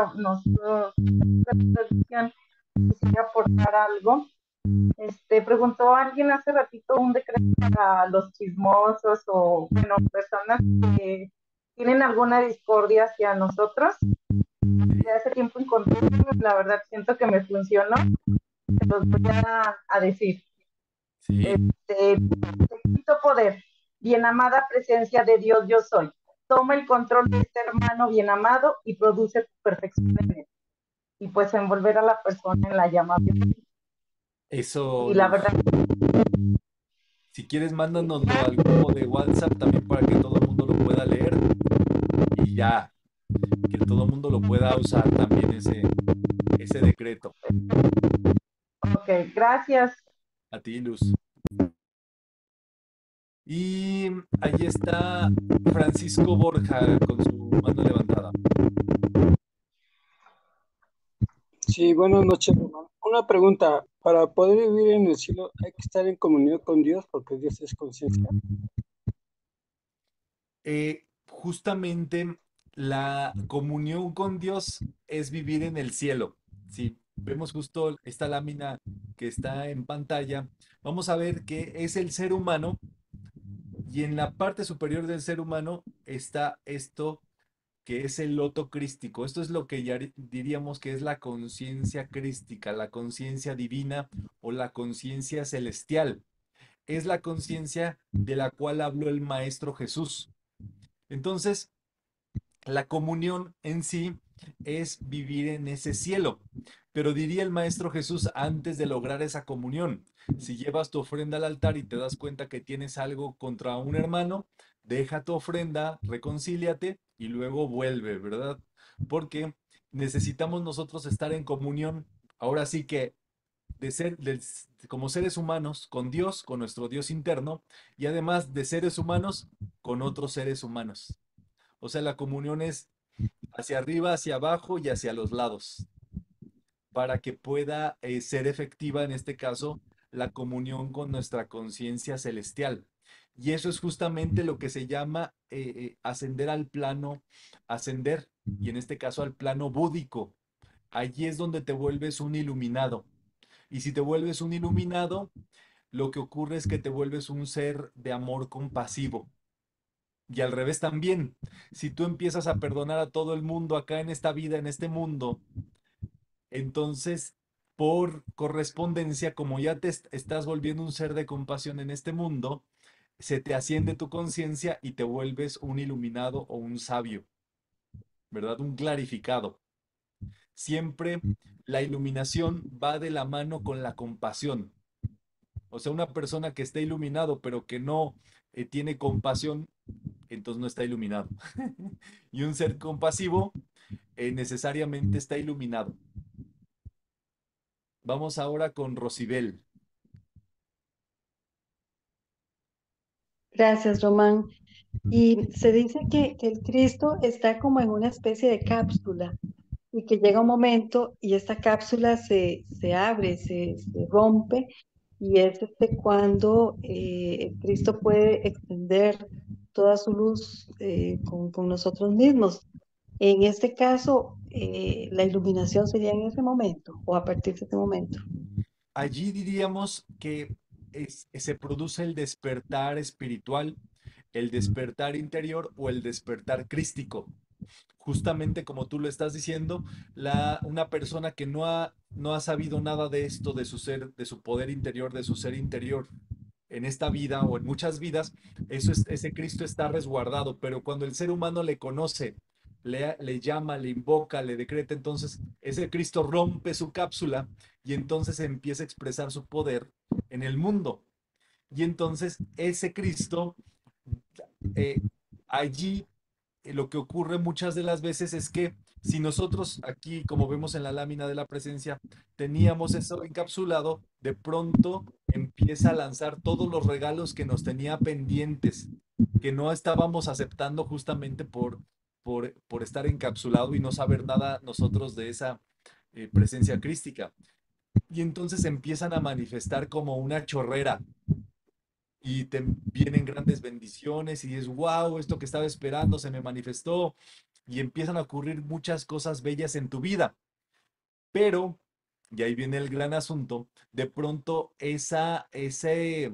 Speaker 9: quisiera aportar algo. Preguntó alguien hace ratito un decreto para los chismosos o, bueno, personas que tienen alguna discordia hacia nosotros. De hace tiempo encontré, la verdad siento que me funcionó. Se los voy a decir.
Speaker 1: Sí.
Speaker 9: Quinto poder, bien amada presencia de Dios, yo soy. Toma el control de este hermano bien amado y produce tu perfección en él. Y pues envolver a la persona en la llama.
Speaker 1: Eso,
Speaker 9: Y la
Speaker 1: Luz.
Speaker 9: verdad,
Speaker 1: Si quieres, mándanoslo al grupo de WhatsApp también para que todo el mundo lo pueda leer y ya, que todo el mundo lo pueda usar también ese decreto.
Speaker 9: ok, gracias.
Speaker 1: A ti, Luz. Y ahí está Francisco Borja con su mano levantada.
Speaker 12: Sí, buenas noches, hermano. Una pregunta, para poder vivir en el cielo hay que estar en comunión con Dios porque Dios es conciencia.
Speaker 1: Justamente la comunión con Dios es vivir en el cielo. Si vemos justo esta lámina que está en pantalla, vamos a ver que es el ser humano y en la parte superior del ser humano está esto que es el loto crístico. Esto es lo que ya diríamos que es la conciencia crística, la conciencia divina o la conciencia celestial. Es la conciencia de la cual habló el Maestro Jesús. Entonces, la comunión en sí es vivir en ese cielo. Pero diría el Maestro Jesús antes de lograr esa comunión, si llevas tu ofrenda al altar y te das cuenta que tienes algo contra un hermano, deja tu ofrenda, reconcíliate y luego vuelve, ¿verdad? Porque necesitamos nosotros estar en comunión, ahora sí que como seres humanos con Dios, con nuestro Dios interno, y además de seres humanos con otros seres humanos. O sea, la comunión es hacia arriba, hacia abajo y hacia los lados, para que pueda ser efectiva, en este caso, la comunión con nuestra conciencia celestial. Y eso es justamente lo que se llama ascender al plano, ascender, y en este caso al plano búdico. Allí es donde te vuelves un iluminado. Y si te vuelves un iluminado, lo que ocurre es que te vuelves un ser de amor compasivo. Y al revés también, si tú empiezas a perdonar a todo el mundo acá en esta vida, en este mundo, entonces por correspondencia, como ya te estás volviendo un ser de compasión en este mundo, se te asciende tu conciencia y te vuelves un iluminado o un sabio, ¿verdad? Un clarificado. Siempre la iluminación va de la mano con la compasión. O sea, una persona que está iluminado pero que no tiene compasión, entonces no está iluminado. Y un ser compasivo necesariamente está iluminado. Vamos ahora con Rosibel.
Speaker 10: Gracias, Román. Y se dice que el Cristo está como en una especie de cápsula y que llega un momento y esta cápsula se abre, se rompe y es cuando el Cristo puede extender toda su luz con nosotros mismos. En este caso, la iluminación sería en ese momento o a partir de ese momento.
Speaker 1: Allí diríamos que se produce el despertar espiritual, el despertar interior o el despertar crístico. Justamente como tú lo estás diciendo, una persona que no ha sabido nada de esto, de su ser, de su poder interior, de su ser interior, en esta vida o en muchas vidas, ese Cristo está resguardado, pero cuando el ser humano le conoce, le llama, le invoca, le decreta, entonces ese Cristo rompe su cápsula y entonces empieza a expresar su poder en el mundo. Y entonces ese Cristo, eh, allí lo que ocurre muchas de las veces es que si nosotros aquí, como vemos en la lámina de la presencia, teníamos eso encapsulado, de pronto empieza a lanzar todos los regalos que nos tenía pendientes, que no estábamos aceptando justamente por estar encapsulado y no saber nada nosotros de esa presencia crística. Y entonces empiezan a manifestar como una chorrera y te vienen grandes bendiciones y dices, wow, esto que estaba esperando se me manifestó y empiezan a ocurrir muchas cosas bellas en tu vida. Pero, y ahí viene el gran asunto, de pronto ese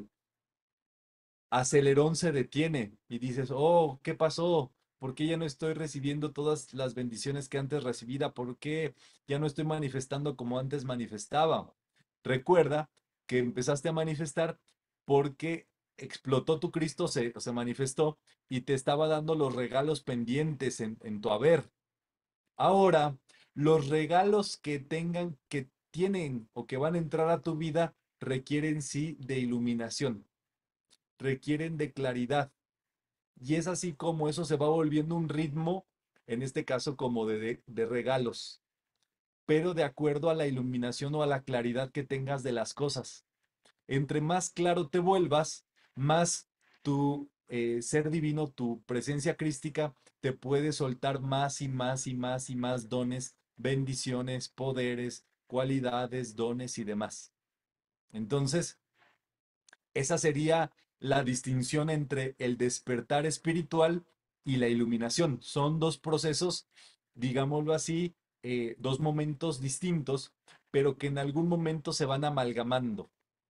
Speaker 1: acelerón se detiene y dices, oh, ¿qué pasó? ¿Por qué ya no estoy recibiendo todas las bendiciones que antes recibía? ¿Por qué ya no estoy manifestando como antes manifestaba? Recuerda que empezaste a manifestar porque explotó tu Cristo, se manifestó y te estaba dando los regalos pendientes en tu haber. Ahora, los regalos que tienen o que van a entrar a tu vida requieren sí de iluminación, requieren de claridad. Y es así como eso se va volviendo un ritmo, en este caso como de regalos, pero de acuerdo a la iluminación o a la claridad que tengas de las cosas. Entre más claro te vuelvas, más tu ser divino, tu presencia crística, te puede soltar más y más y más y más dones, bendiciones, poderes, cualidades, dones y demás. Entonces, esa sería la distinción entre el despertar espiritual y la iluminación. Son dos procesos, digámoslo así, dos momentos distintos, pero que en algún momento se van amalgamando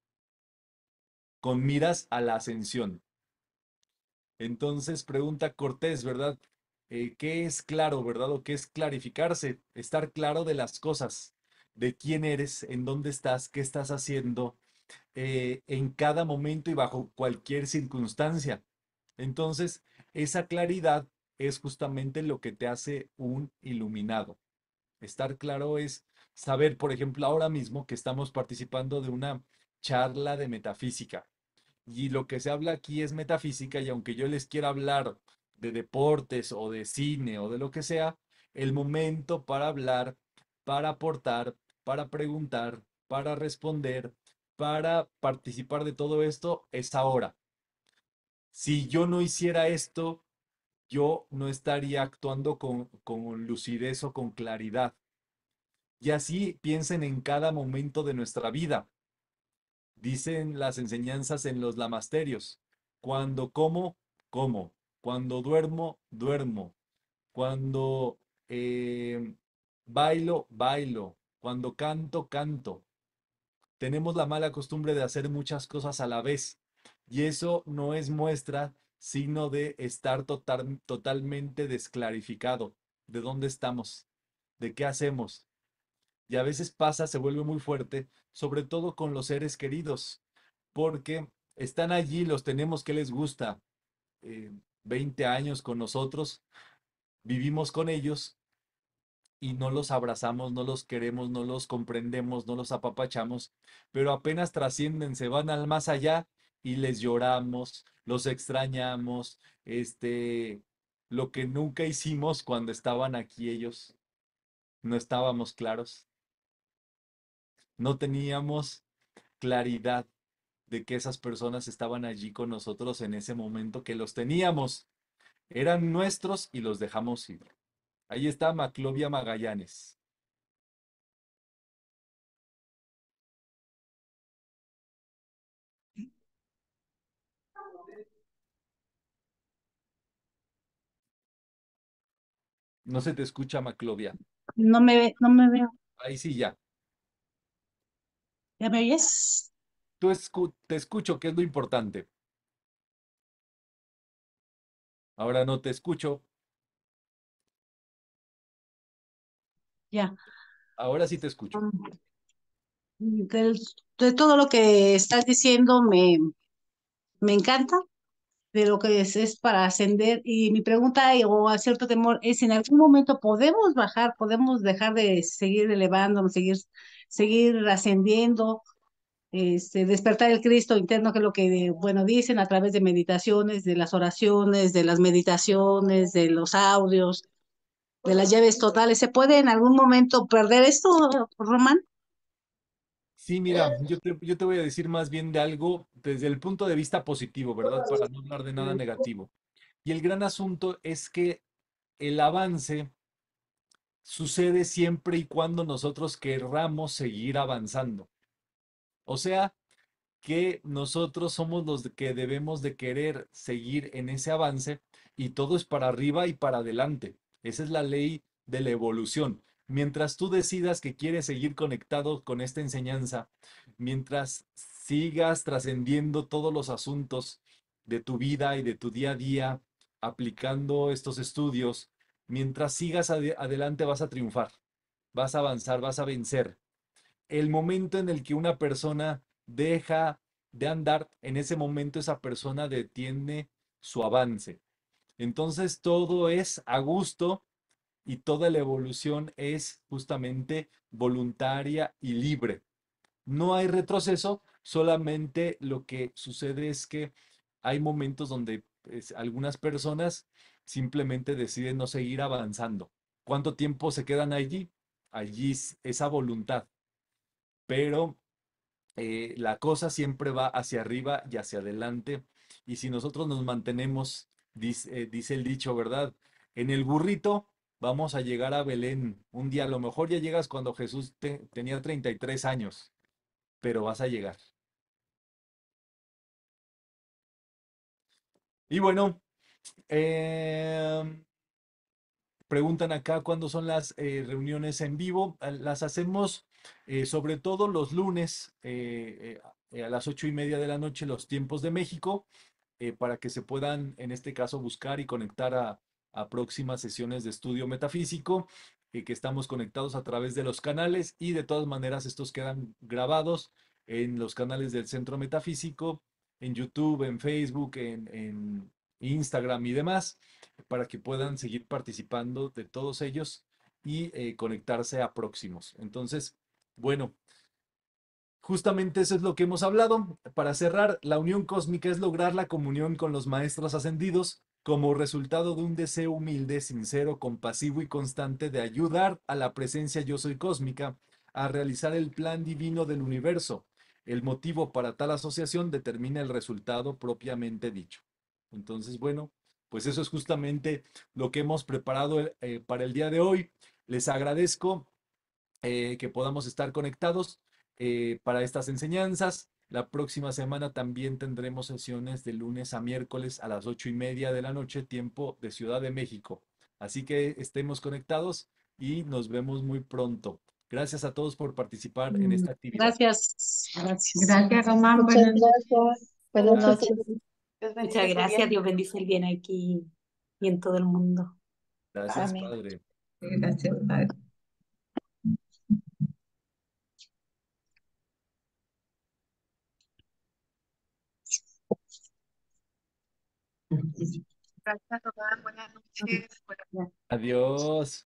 Speaker 1: con miras a la ascensión. Entonces pregunta Cortés, ¿verdad? ¿Qué es claro, verdad? ¿O qué es clarificarse? Estar claro de las cosas, de quién eres, en dónde estás, qué estás haciendo, en cada momento y bajo cualquier circunstancia. Entonces, esa claridad es justamente lo que te hace un iluminado. Estar claro es saber, por ejemplo, ahora mismo que estamos participando de una charla de metafísica. Y lo que se habla aquí es metafísica y aunque yo les quiera hablar de deportes o de cine o de lo que sea, el momento para hablar, para aportar, para preguntar, para responder, para participar de todo esto es ahora. Si yo no hiciera esto, yo no estaría actuando con lucidez o con claridad. Y así piensen en cada momento de nuestra vida. Dicen las enseñanzas en los lamasterios. Cuando como, como. Cuando duermo, duermo. Cuando bailo, bailo. Cuando canto, canto. Tenemos la mala costumbre de hacer muchas cosas a la vez. Y eso no es muestra, sino de estar totalmente desclarificado. ¿De dónde estamos? ¿De qué hacemos? Y a veces pasa, se vuelve muy fuerte, sobre todo con los seres queridos, porque están allí, los tenemos que les gusta, 20 años con nosotros, vivimos con ellos y no los abrazamos, no los queremos, no los comprendemos, no los apapachamos, pero apenas trascienden, se van al más allá y les lloramos, los extrañamos, lo que nunca hicimos cuando estaban aquí ellos, no estábamos claros, no teníamos claridad de que esas personas estaban allí con nosotros en ese momento que los teníamos. Eran nuestros y los dejamos ir. Ahí está Maclovia Magallanes. No se te escucha, Maclovia.
Speaker 5: No me veo.
Speaker 1: Ahí sí ya.
Speaker 5: ¿Ya me oyes?
Speaker 1: Te escucho, que es lo importante. Ahora no te escucho.
Speaker 5: Ya.
Speaker 1: Ahora sí te escucho.
Speaker 5: De todo lo que estás diciendo me encanta,
Speaker 13: de lo que es para ascender. Y mi pregunta o a cierto temor es, ¿en algún momento podemos bajar, podemos dejar de seguir elevándonos, seguir ascendiendo, despertar el Cristo interno, que es lo que, bueno, dicen a través de meditaciones, de las oraciones, de las meditaciones, de los audios, de las llaves totales? ¿Se puede en algún momento perder esto, Román?
Speaker 1: Sí, mira, yo te voy a decir más bien de algo desde el punto de vista positivo, ¿verdad? Para no hablar de nada negativo. Y el gran asunto es que el avance sucede siempre y cuando nosotros querramos seguir avanzando. O sea, que nosotros somos los que debemos de querer seguir en ese avance y todo es para arriba y para adelante. Esa es la ley de la evolución. Mientras tú decidas que quieres seguir conectado con esta enseñanza, mientras sigas trascendiendo todos los asuntos de tu vida y de tu día a día, aplicando estos estudios, mientras sigas adelante vas a triunfar, vas a avanzar, vas a vencer. El momento en el que una persona deja de andar, en ese momento esa persona detiene su avance. Entonces todo es a gusto y toda la evolución es justamente voluntaria y libre. No hay retroceso, solamente lo que sucede es que hay momentos donde algunas personas simplemente deciden no seguir avanzando. ¿Cuánto tiempo se quedan allí? Allí es esa voluntad, pero la cosa siempre va hacia arriba y hacia adelante. Y si nosotros nos mantenemos, dice el dicho, ¿verdad? En el burrito vamos a llegar a Belén. Un día a lo mejor ya llegas cuando Jesús tenía 33 años, pero vas a llegar. Y bueno, eh, preguntan acá cuándo son las reuniones en vivo. Las hacemos sobre todo los lunes a las 8:30 de la noche, los tiempos de México, para que se puedan, en este caso, buscar y conectar a próximas sesiones de estudio metafísico, que estamos conectados a través de los canales y de todas maneras estos quedan grabados en los canales del Centro Metafísico, en YouTube, en Facebook, en Instagram y demás, para que puedan seguir participando de todos ellos y conectarse a próximos. Entonces, bueno, justamente eso es lo que hemos hablado. Para cerrar, la unión cósmica es lograr la comunión con los maestros ascendidos como resultado de un deseo humilde, sincero, compasivo y constante de ayudar a la presencia yo soy cósmica a realizar el plan divino del universo. El motivo para tal asociación determina el resultado propiamente dicho. Entonces, bueno, pues eso es justamente lo que hemos preparado para el día de hoy. Les agradezco que podamos estar conectados para estas enseñanzas. La próxima semana también tendremos sesiones de lunes a miércoles a las 8:30 de la noche, tiempo de Ciudad de México. Así que estemos conectados y nos vemos muy pronto. Gracias a todos por participar en esta actividad.
Speaker 13: Gracias, gracias.
Speaker 2: Gracias, Román.
Speaker 10: Muchas
Speaker 2: Buenas noches.
Speaker 10: gracias. Buenas noches.
Speaker 11: Dios bendice
Speaker 5: Muchas
Speaker 11: tu
Speaker 5: gracias,
Speaker 11: bien.
Speaker 5: Dios bendice el bien aquí y en todo el mundo.
Speaker 1: Gracias,
Speaker 11: Amén.
Speaker 1: Padre.
Speaker 2: Gracias, Padre.
Speaker 11: Gracias, Román. Buenas noches.
Speaker 1: Adiós.